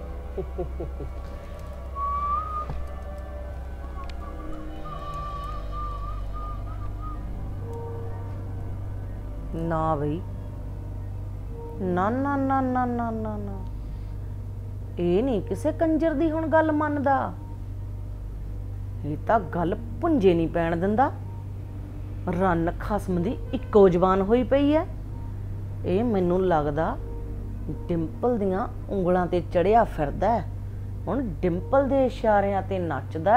ਨਾ ਬਈ, ਨਾ ਨਾ ਨਾ ਨਾ ਨਾ ਨਾ ਨਾ, ਇਹ ਨਹੀਂ ਕਿਸੇ ਕੰਜਰ ਦੀ ਹੁਣ ਗੱਲ ਮੰਨਦਾ। ਇਹ ਤਾਂ ਗੱਲ ਪੁੰਜੇ ਨਹੀਂ ਪੈਣ ਦਿੰਦਾ। ਰੰਨ ਖਸਮ ਦੀ ਇੱਕੋ ਜ਼ਬਾਨ ਹੋਈ ਪਈ ਐ। ਇਹ ਮੈਨੂੰ ਲੱਗਦਾ ਡਿੰਪਲ ਦੀਆਂ ਉਂਗਲਾਂ ਤੇ ਚੜਿਆ ਫਿਰਦਾ, ਹੁਣ ਡਿੰਪਲ ਦੇ ਇਸ਼ਾਰਿਆਂ ਤੇ ਨੱਚਦਾ।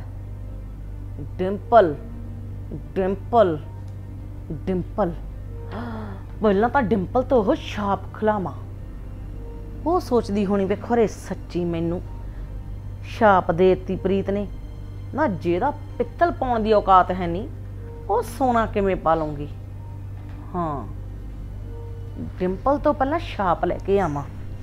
ਡਿੰਪਲ ਡਿੰਪਲ ਡਿੰਪਲ, ਪਹਿਲਾਂ ਤਾਂ ਡਿੰਪਲ ਤੋਂ ਉਹ ਛਾਪ ਖਿਲਾਵਾਂ। ਉਹ ਸੋਚਦੀ ਹੋਣੀ ਵੀ ਖਰੇ ਸੱਚੀ ਮੈਨੂੰ ਛਾਪ ਦੇ ਦਿੱਤੀ ਪ੍ਰੀਤ ਨੇ ਨਾ। ਜਿਹਦਾ ਪਿੱਤਲ ਪਾਉਣ ਦੀ ਔਕਾਤ ਹੈ ਨਹੀਂ, ਉਹ ਸੋਨਾ ਕਿਵੇਂ ਪਾ ਲਊਂਗੀ। ਹਾਂ, ਡਿੰਪਲ ਤੋਂ ਪਹਿਲਾਂ ਛਾਪ ਲੈ ਕੇ ਆਵਾਂ।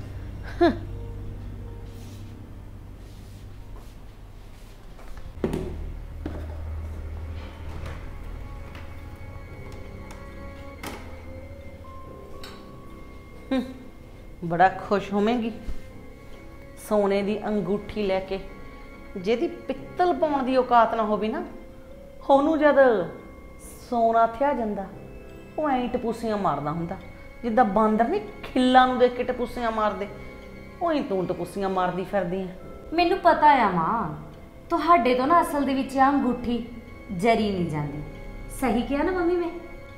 ਬੜਾ ਖੁਸ਼ ਹੋਵੇਂਗੀ ਸੋਨੇ ਦੀ ਅੰਗੂਠੀ ਲੈ ਕੇ। ਜਿਹਦੀ ਪਿੱਤਲ ਪਾਉਣ ਦੀ ਔਕਾਤ ਨਾ ਹੋਵੇ ਨਾ, ਉਹਨੂੰ ਜਦ ਸੋਨਾ ਥਿਆ ਜਾਂਦਾ, ਉਹ ਐਂ ਟਪੂਸੀਆਂ ਮਾਰਦਾ ਹੁੰਦਾ, ਜਿੱਦਾਂ ਬਾਂਦਰ ਨਹੀਂ ਖਿੱਲਾਂ ਨੂੰ ਦੇਖ ਕੇ ਟਪੂਸੀਆਂ ਮਾਰਦੇ, ਉਹੀ ਤੂੰ ਟਪੂਸੀਆਂ ਮਾਰਦੀ ਫਿਰਦੀ ਆ। ਮੈਨੂੰ ਪਤਾ ਆ ਮਾਂ, ਤੁਹਾਡੇ ਤੋਂ ਨਾ ਅਸਲ ਦੇ ਵਿੱਚ ਆ ਅੰਗੂਠੀ ਜਰੀ ਨਹੀਂ ਜਾਂਦੀ। ਸਹੀ ਕਿਹਾ ਨਾ ਮੰਮੀ ਮੈਂ?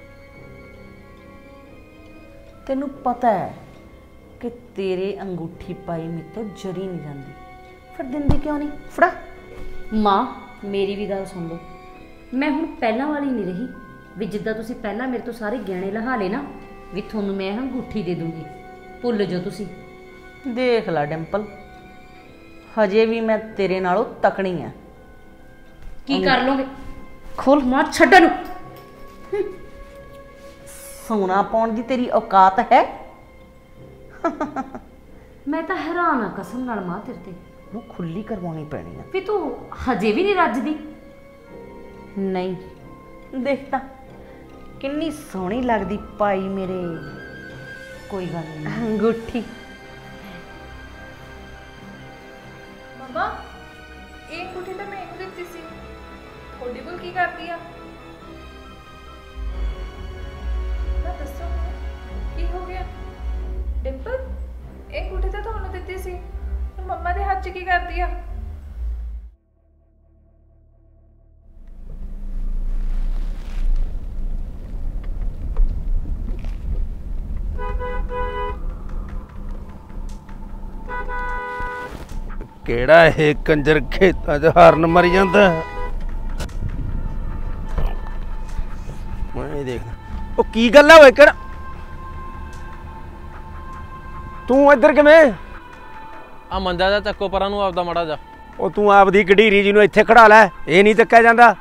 ਤੈਨੂੰ ਪਤਾ ਹੈ ਕਿ ਤੇਰੇ ਅੰਗੂਠੀ ਪਾਈ ਮੇਰੇ ਤੋਂ ਜਰੀ ਨਹੀਂ ਜਾਂਦੀ, ਫਿਰ ਦਿੰਦੀ ਕਿਉਂ ਨਹੀਂ? ਫੜਾ। ਮਾਂ ਮੇਰੀ ਵੀ ਗੱਲ ਸੁਣ ਲਓ, ਮੈਂ ਹੁਣ ਪਹਿਲਾਂ ਵਾਲੀ ਨਹੀਂ ਰਹੀ ਵੀ ਜਿੱਦਾਂ ਤੁਸੀਂ ਪਹਿਲਾਂ ਮੇਰੇ ਤੋਂ ਸਾਰੇ ਗਹਿਣੇ ਲਹਾ ਲਏ ਨਾ, ਵੀ ਤੁਹਾਨੂੰ ਮੈਂ ਅੰਗੂਠੀ ਦੇ ਦੂੰਗੀ। ਭੁੱਲ ਜਾਓ ਤੁਸੀਂ। ਦੇਖ ਲੈ ਡਿੰਪਲ, ਹਜੇ ਵੀ ਮੈਂ ਤੇਰੇ ਨਾਲੋਂ ਤਕੜੀ ਆ। ਕੀ ਕਰ ਲੋਗੇ? ਖੋਲ ਮਾਰ ਛੱਡ ਨੂੰ। ਸੋਨਾ ਪਾਉਣ ਦੀ ਤੇਰੀ ਔਕਾਤ ਹੈ? ਮੈਂ ਤਾਂ ਹੈਰਾਨ ਆ ਕਸਮ ਨਾਲ ਮਾਂ ਤੇਰੇ ਤੇ। ਉਹ ਖੁੱਲੀ ਕਰਵਾਉਣੀ ਪੈਣੀ ਆ। ਵੀ ਤੂੰ ਹਜੇ ਵੀ ਨਹੀਂ ਰੱਜਦੀ? ਨਹੀਂ, ਦੇਖ ਤਾਂ ਕਿੰਨੀ ਸੋਹਣੀ ਲੱਗਦੀ ਪਾਈ ਮੇਰੇ। ਕੋਈ ਗੱਲ ਨਹੀਂ, ਅੰਗੂਠੀ। ਮੰਮਾ, ਇਹ ਅੰਗੂਠੀ ਤਾਂ ਮੈਂ ਇਹਨੂੰ ਦਿੱਤੀ ਸੀ, ਤੁਹਾਡੇ ਕੋਲ ਕੀ ਕਰਦੀ ਆ? ਨਾ ਦੱਸੋ ਕੀ ਹੋ ਗਿਆ? ਡਿੰਪਲ, ਇਹ ਅੰਗੂਠੀ ਤਾਂ ਤੁਹਾਨੂੰ ਦਿੱਤੀ ਸੀ, ਮੰਮਾ ਦੇ ਹੱਥ 'ਚ ਕੀ ਕਰਦੀ ਆ? ਕਿਹੜਾ ਇਹ ਕੰਜਰ ਖੇਤਾਂ 'ਚ ਹਾਰਨ ਮਰੀ ਜਾਂਦਾ। ਮੈਂ ਦੇਖ ਉਹ ਕੀ ਗੱਲ ਆ ਓਏ ਕਿਹੜਾ ਤੂੰ ਇੱਧਰ ਕਿਵੇਂ? ਆ ਮੰਜਾ ਜਾ ਚੱਕੋ ਪਰਾਂ ਨੂੰ ਆਪਦਾ ਮੜਾ ਜਾ। ਉਹ ਤੂੰ ਆਪਦੀ ਗਢੀਰੀ ਜੀ ਨੂੰ ਇੱਥੇ ਖੜਾ ਲੈ, ਇਹ ਨਹੀਂ ਚੱਕਿਆ ਜਾਂਦਾ।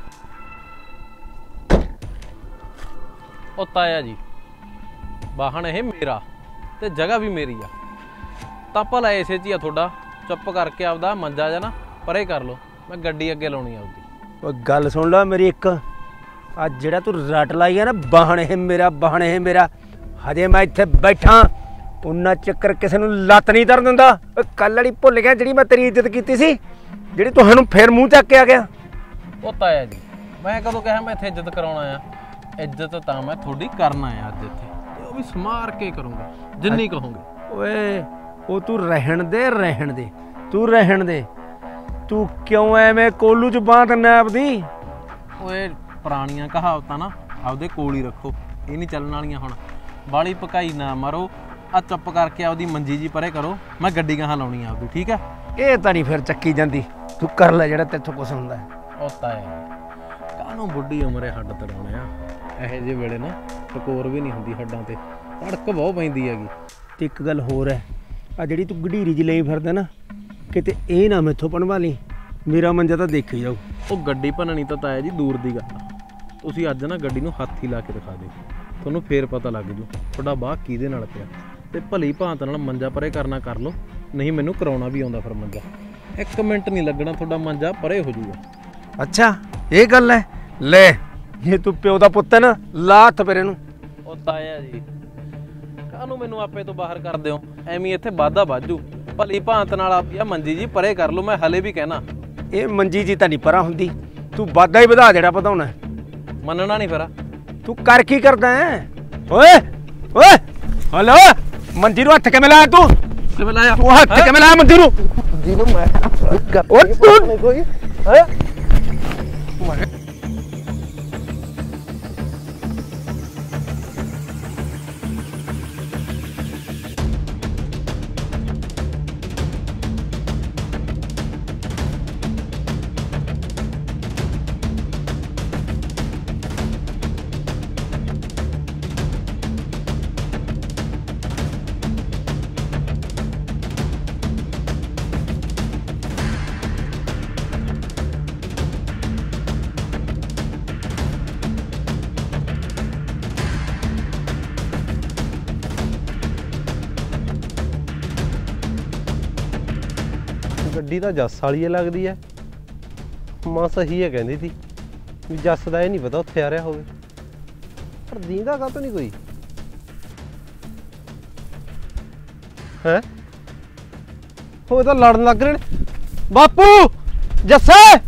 ਉਹ ਤਾਇਆ ਜੀ ਵਾਹਣ ਇਹ ਮੇਰਾ ਤੇ ਜਗ੍ਹਾ ਵੀ ਮੇਰੀ ਆ, ਤਾਂ ਭਲਾ ਇਸੇ 'ਚ ਹੀ ਆ ਤੁਹਾਡਾ। ਚੁੱਪ ਕਰਕੇ ਆਪਦਾ ਮੰਜਾ ਜਾ ਨਾ ਪਰੇ ਕਰ ਲਓ, ਮੈਂ ਗੱਡੀ ਅੱਗੇ ਲਾਉਣੀ ਆਪਦੀ। ਉਹ ਗੱਲ ਸੁਣ ਲੈ ਮੇਰੀ ਇੱਕ, ਆ ਜਿਹੜਾ ਤੂੰ ਰੱਟ ਲਾਈ ਆ ਨਾ ਵਾਹਣ ਇਹ ਮੇਰਾ ਵਾਹਣ ਇਹ ਮੇਰਾ, ਹਜੇ ਮੈਂ ਇੱਥੇ ਬੈਠਾ ਉਹਨਾਂ ਚੱਕਰ ਕਿਸੇ ਨੂੰ ਲੱਤ ਨਹੀਂ ਧਰਨ ਦਿੰਦਾ। ਕੱਲ ਵਾਲੀ ਭੁੱਲ ਗਿਆ ਜਿਹੜੀ ਮੈਂ ਤੇਰੀ ਇੱਜ਼ਤ ਕੀਤੀ ਸੀ, ਜਿਹੜੀ ਤੁਹਾਨੂੰ ਫੇਰ ਮੂੰਹ ਚੱਕ ਕੇ ਆ ਗਿਆ। ਉਹ ਤਾਇਆ ਜੀ ਮੈਂ ਕਦੋਂ ਕਿਹਾ ਮੈਂ ਇੱਥੇ ਇੱਜ਼ਤ ਕਰਾਉਣਾ ਆ? ਇੱਜ਼ਤ ਤਾਂ ਮੈਂ ਤੁਹਾਡੀ ਕਰਨਾ ਆ ਅੱਜ ਇੱਥੇ, ਤੇ ਉਹ ਵੀ ਸਮਾਰ ਕੇ ਕਰੂੰਗਾ ਜਿੰਨੀ ਕਹੋਗੇ। ਓਏ ਉਹ ਤੂੰ ਰਹਿਣ ਦੇ ਰਹਿਣ ਦੇ ਤੂੰ ਰਹਿਣ ਦੇ ਤੂੰ ਕਿਉਂ ਐਵੇਂ ਕੋਲੂ ਚ ਬਾਂਹ ਦਿੰਦਾ ਆਪਦੀ? ਓਏ ਪੁਰਾਣੀਆਂ ਕਹਾਵਤਾਂ ਨਾ ਆਪਦੇ ਕੋਲ ਹੀ ਰੱਖੋ, ਇਹ ਨਹੀਂ ਚੱਲਣ ਵਾਲੀਆਂ ਹੁਣ। ਬਾਲੀ ਪਕਾਈ ਨਾ ਮਾਰੋ, ਆ ਚੁੱਪ ਕਰਕੇ ਆਪਦੀ ਮੰਜੀ ਜੀ ਪਰੇ ਕਰੋ, ਮੈਂ ਗੱਡੀ ਗਾਹਾਂ ਲਾਉਣੀ ਆ ਆਪਦੀ। ਠੀਕ ਆ? ਇਹ ਤਾਂ ਨਹੀਂ ਫਿਰ ਚੱਕੀ ਜਾਂਦੀ, ਤੂੰ ਕਰ ਲੈ ਜਿਹੜਾ ਤੇਥੋਂ ਕੁਛ ਹੁੰਦਾ। ਉਹ ਤਾਇਆ ਕਾਹਨੂੰ ਬੁੱਢੀ ਉਮਰੇ ਹੱਡ ਤੜਾਉਣੇ ਆ, ਇਹੋ ਜਿਹੇ ਵੇਲੇ ਨਾ ਟਕੋਰ ਵੀ ਨਹੀਂ ਹੁੰਦੀ ਹੱਡਾਂ ਤੇ, ਧੜਕ ਬਹੁਤ ਪੈਂਦੀ ਹੈਗੀ। ਤੇ ਇੱਕ ਗੱਲ ਹੋਰ ਹੈ, ਆ ਜਿਹੜੀ ਤੂੰ ਗਢੀਰੀ ਜੀ ਲਈ ਫਿਰਦਾ ਨਾ, ਕਿਤੇ ਇਹ ਨਾ ਮੈਥੋਂ ਪਣਵਾ ਲਈ, ਮੇਰਾ ਮੰਜਾ ਤਾਂ ਦੇਖੀ ਜਾਊ। ਉਹ ਗੱਡੀ ਭੰਨਣੀ ਤਾਂ ਤਾਇਆ ਜੀ ਦੂਰ ਦੀ ਗੱਲ ਆ, ਤੁਸੀਂ ਅੱਜ ਨਾ ਗੱਡੀ ਨੂੰ ਹੱਥ ਹੀ ਲਾ ਕੇ ਦਿਖਾ ਦਿਓ, ਤੁਹਾਨੂੰ ਫੇਰ ਪਤਾ ਲੱਗ ਜੂ ਤੁਹਾਡਾ ਬਾਹ ਕਿਹਦੇ ਨਾਲ ਪਿਆ। ਤੇ ਭਲੀ ਭਾਂਤ ਨਾਲ ਮੰਜਾ ਪਰੇ ਕਰਨਾ ਕਰ ਲਓ, ਨਹੀਂ ਮੈਨੂੰ ਕਰਾਉਣਾ ਵੀ ਆਉਂਦਾ ਫਿਰ ਮੰਜਾ। ਇੱਕ ਮਿੰਟ ਨਹੀਂ ਲੱਗਣਾ ਤੁਹਾਡਾ ਮੰਜਾ ਪਰੇ ਹੋ ਜਾਊਗਾ। ਅੱਛਾ ਇਹ ਗੱਲ ਹੈ, ਲੈ ਜੇ ਤੂੰ ਪਿਓ ਦਾ ਪੁੱਤ ਹੈ ਨਾ ਲਾ ਹੱਥ ਪਰੇ ਨੂੰ। ਉਹ ਤਾਇਆ ਜੀ ਕਾਹਨੂੰ ਮੈਨੂੰ ਆਪੇ ਤੋਂ ਬਾਹਰ ਕਰ ਦਿਓ, ਐਵੇਂ ਇੱਥੇ ਵਾਧਾ ਵਾਜੂ। ਭਲੀ ਭਾਂਤ ਨਾਲ ਆਪੀ ਆ ਮੰਜੀ ਜੀ ਪਰੇ ਕਰ ਲਓ, ਮੈਂ ਹਲੇ ਵੀ ਕਹਿਣਾ। ਇਹ ਮੰਜੀ ਜੀ ਤਾਂ ਨਹੀਂ ਪਰਾਂ ਹੁੰਦੀ, ਤੂੰ ਵਾਧਾ ਹੀ ਵਧਾ ਜਿਹੜਾ ਵਧਾਉਣਾ। ਮੰਨਣਾ ਨਹੀਂ ਫਿਰ ਤੂੰ ਕਰ ਕੀ ਕਰਦਾ ਹੈ? ਓਏ ਓਏ ਹਲੋ ਮੰਜੀ ਨੂੰ ਹੱਥ ਕਿਵੇਂ ਲਾਇਆ ਤੂੰ? ਕਿਵੇਂ ਲਾਇਆ? ਉਹ ਹੱਥ ਕਿਵੇਂ ਲਾਇਆ ਮੰਜੀ ਨੂੰ? ਜੀ ਨੂੰ ਮੈਂ ਓਏ ਤੂੰ ਕੋਈ ਹੈ ਗੱਡੀ ਤਾਂ ਜੱਸ ਵਾਲੀ ਲੱਗਦੀ ਐ। ਮਾਂ ਸਹੀ ਹੈ ਕਹਿੰਦੀ ਸੀ ਵੀ ਜੱਸ ਦਾ ਇਹ ਨਹੀਂ ਪਤਾ ਉੱਥੇ ਆ ਰਿਹਾ ਹੋਵੇ, ਪਰ ਦੀਂਦਾ ਕਾਹਤੋਂ ਨਹੀਂ ਕੋਈ ਹੈ? ਉਹ ਤਾਂ ਲੜਨ ਲੱਗ ਰਹੇ ਨੇ। ਬਾਪੂ ਜੱਸੇ